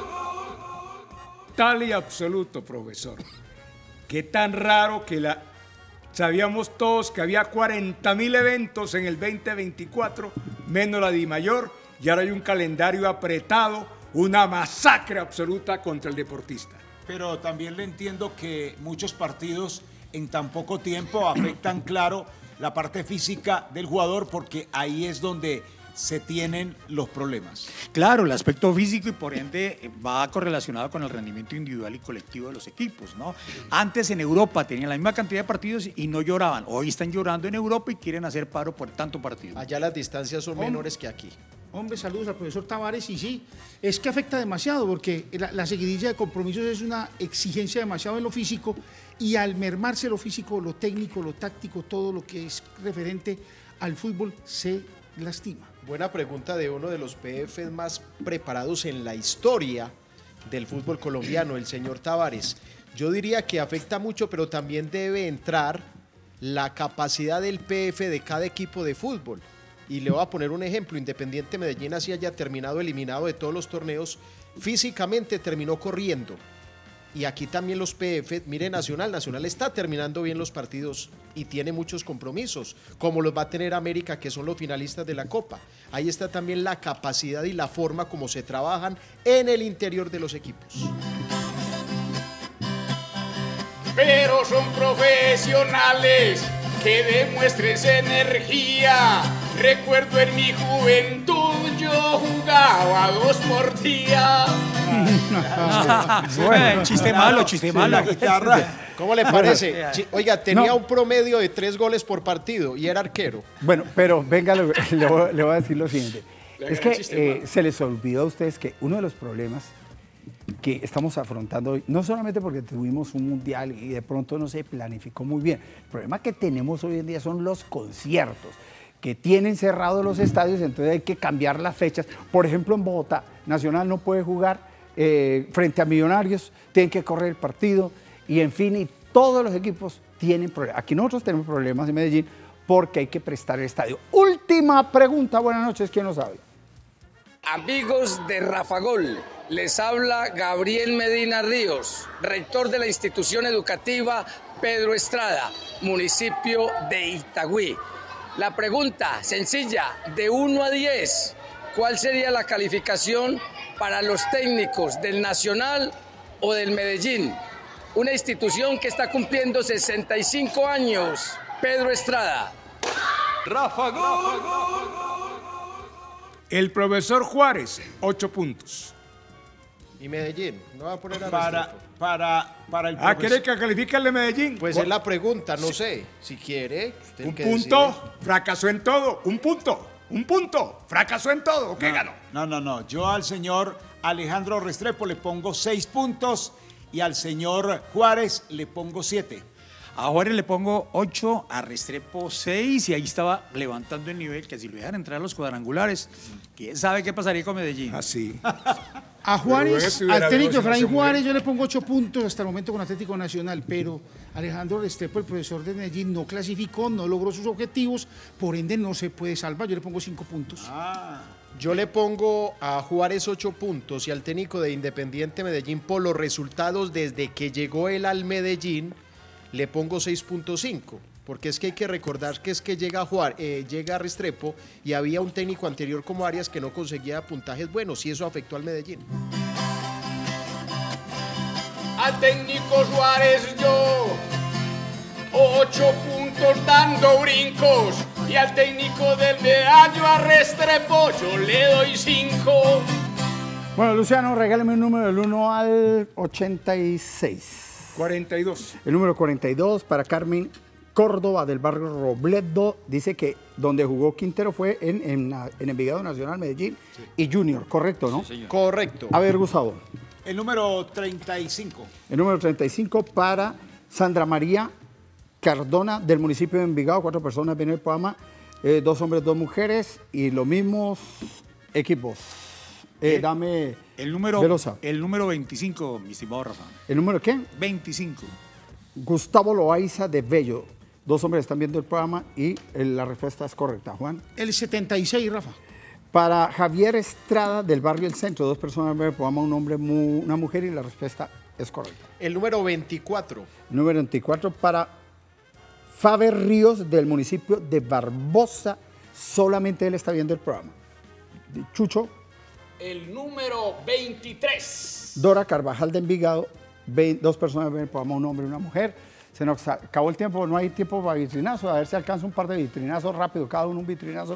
Speaker 8: Tal y absoluto, profesor. Qué tan raro que la... Sabíamos todos que había cuarenta mil eventos en el veinte veinticuatro, menos la DIMAYOR, y ahora hay un calendario apretado, una masacre absoluta contra el deportista.
Speaker 1: Pero también le entiendo que muchos partidos en tan poco tiempo afectan, claro, la parte física del jugador, porque ahí es donde se tienen los problemas.
Speaker 11: Claro, el aspecto físico y por ende va correlacionado con el rendimiento individual y colectivo de los equipos, ¿no? Antes en Europa tenían la misma cantidad de partidos y no lloraban. Hoy están llorando en Europa y quieren hacer paro por tanto partido.
Speaker 10: Allá las distancias son
Speaker 12: Hombre.
Speaker 10: menores que aquí.
Speaker 12: Hombre, saludos al profesor Tavares. Y sí, es que afecta demasiado porque la, la seguidilla de compromisos es una exigencia demasiado en lo físico, y al mermarse lo físico, lo técnico, lo táctico, todo lo que es referente al fútbol se lastima.
Speaker 10: Buena pregunta de uno de los P Fs más preparados en la historia del fútbol colombiano, el señor Tavares. Yo diría que afecta mucho, pero también debe entrar la capacidad del P F de cada equipo de fútbol. Y le voy a poner un ejemplo: Independiente Medellín, así haya terminado eliminado de todos los torneos, físicamente terminó corriendo. Y aquí también los P F, mire Nacional, Nacional está terminando bien los partidos y tiene muchos compromisos, como los va a tener América, que son los finalistas de la Copa. Ahí está también la capacidad y la forma como se trabajan en el interior de los equipos.
Speaker 9: Pero son profesionales que demuestren esa energía. Recuerdo en mi juventud yo jugaba dos por día.
Speaker 11: Bueno, chiste malo, chiste malo.
Speaker 10: ¿Cómo le parece? Oiga, tenía no. un promedio de tres goles por partido y era arquero.
Speaker 3: Bueno, pero venga, le, le, voy, le voy a decir lo siguiente. Es que eh, se les olvidó a ustedes que uno de los problemas que estamos afrontando hoy, no solamente porque tuvimos un mundial y de pronto no se planificó muy bien, el problema que tenemos hoy en día son los conciertos, que tienen cerrados los estadios, entonces hay que cambiar las fechas. Por ejemplo, en Bogotá, Nacional no puede jugar eh, frente a Millonarios, tienen que correr el partido, y en fin, y todos los equipos tienen problemas. Aquí nosotros tenemos problemas en Medellín porque hay que prestar el estadio. Última pregunta, buenas noches, ¿quién lo sabe?
Speaker 7: Amigos de Rafa Gol, les habla Gabriel Medina Ríos, rector de la institución educativa Pedro Estrada, municipio de Itagüí. La pregunta sencilla, de uno a diez, ¿cuál sería la calificación para los técnicos del Nacional o del Medellín? Una institución que está cumpliendo sesenta y cinco años. Pedro Estrada.
Speaker 2: Rafa Gol.
Speaker 8: El profesor Juárez, ocho puntos.
Speaker 10: ¿Y Medellín? ¿No va a poner a
Speaker 1: para, para, para el
Speaker 8: Ah, ¿quiere que califique el de Medellín?
Speaker 10: Pues es la pregunta, no sé. Si quiere, usted
Speaker 8: un
Speaker 10: que
Speaker 8: punto,
Speaker 10: decide.
Speaker 8: fracasó en todo. Un punto, un punto, fracasó en todo. ¿Qué
Speaker 1: no,
Speaker 8: ganó?
Speaker 1: No, no, no. Yo al señor Alejandro Restrepo le pongo seis puntos y al señor Juárez le pongo siete.
Speaker 11: A Juárez le pongo ocho, a Restrepo seis, y ahí estaba levantando el nivel, que si lo dejan entrar a los cuadrangulares, quién sabe qué pasaría con Medellín.
Speaker 8: Así.
Speaker 12: A Juárez, al técnico Efraín Juárez, yo le pongo ocho puntos hasta el momento con Atlético Nacional, pero Alejandro Restrepo, el profesor de Medellín, no clasificó, no logró sus objetivos, por ende no se puede salvar, yo le pongo cinco puntos.
Speaker 1: Ah.
Speaker 10: Yo le pongo a Juárez ocho puntos y al técnico de Independiente Medellín, por los resultados desde que llegó él al Medellín, le pongo seis punto cinco, porque es que hay que recordar que es que llega, Juárez, eh, llega Restrepo y había un técnico anterior como Arias que no conseguía puntajes buenos y eso afectó al Medellín.
Speaker 9: Al técnico Suárez yo, ocho puntos dando brincos, y al técnico del Medallo a Restrepo yo le doy cinco.
Speaker 3: Bueno, Luciano, regáleme un número del uno al ochenta y seis.
Speaker 8: cuarenta y dos.
Speaker 3: El número cuarenta y dos para Carmen Córdoba del barrio Robledo. Dice que donde jugó Quintero fue en, en, en Envigado Nacional, Medellín, sí. Y Junior, correcto, ¿no?
Speaker 10: Sí, correcto.
Speaker 3: A ver, Gustavo.
Speaker 1: El número treinta y cinco.
Speaker 3: El número treinta y cinco para Sandra María Cardona del municipio de Envigado. Cuatro personas vienen el programa, eh, dos hombres, dos mujeres y los mismos equipos. Eh,
Speaker 12: Eh,
Speaker 3: dame
Speaker 12: El número,
Speaker 3: Velosa.
Speaker 12: el número veinticinco, mi estimado Rafa.
Speaker 3: ¿El número qué?
Speaker 12: veinticinco.
Speaker 3: Gustavo Loaiza de Bello. Dos hombres están viendo el programa y eh, la respuesta es correcta, Juan.
Speaker 12: El setenta y seis, Rafa.
Speaker 3: Para Javier Estrada del barrio El Centro, dos personas ven el programa, un hombre, mu- una mujer, y la respuesta es correcta.
Speaker 10: El número veinticuatro.
Speaker 3: Número veinticuatro para Faber Ríos del municipio de Barbosa. Solamente él está viendo el programa. Chucho.
Speaker 9: El número veintitrés.
Speaker 3: Dora Carvajal de Envigado. Ve- dos personas ven el programa, un hombre y una mujer. Se nos acabó el tiempo, no hay tiempo para vitrinazos. A ver si alcanza un par de vitrinazos rápido, cada uno un vitrinazo.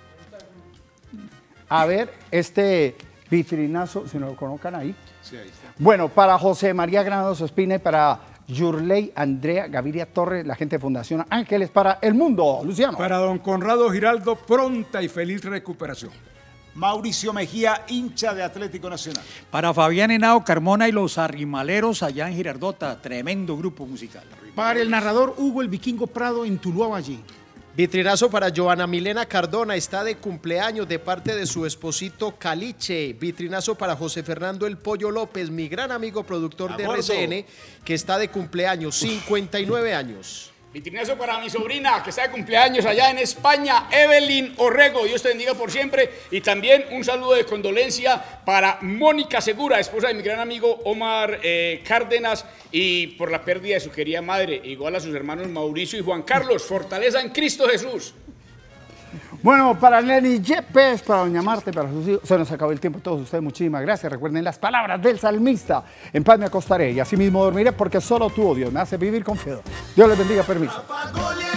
Speaker 3: A ver, este vitrinazo, si nos lo colocan ahí.
Speaker 8: Sí, ahí está.
Speaker 3: Bueno, para José María Granados Espina y para Yurley Andrea Gaviria Torres, la gente de Fundación Ángeles para el Mundo. Luciano.
Speaker 8: Para don Conrado Giraldo, pronta y feliz recuperación.
Speaker 1: Mauricio Mejía, hincha de Atlético Nacional.
Speaker 11: Para Fabián Henao Carmona y los Arrimaleros allá en Girardota, tremendo grupo musical.
Speaker 12: Para el narrador Hugo el Vikingo Prado en Tuluá, Valle.
Speaker 10: Vitrinazo para Joana Milena Cardona, está de cumpleaños de parte de su esposito Caliche. Vitrinazo para José Fernando El Pollo López, mi gran amigo productor de
Speaker 9: Abordo.
Speaker 10: R C N, que está de cumpleaños, cincuenta y nueve años.
Speaker 9: Vitrinazo para mi sobrina que está de cumpleaños allá en España, Evelyn Orrego, Dios te bendiga por siempre. Y también un saludo de condolencia para Mónica Segura, esposa de mi gran amigo Omar eh, Cárdenas, y por la pérdida de su querida madre, igual a sus hermanos Mauricio y Juan Carlos. Fortaleza en Cristo Jesús.
Speaker 3: Bueno, para Lenny Yepes, para doña Marta y para sus hijos, se nos acabó el tiempo. Todos ustedes, muchísimas gracias. Recuerden las palabras del salmista: en paz me acostaré y así mismo dormiré, porque solo tú, oh Dios, me hace vivir con fe. Dios les bendiga, permiso.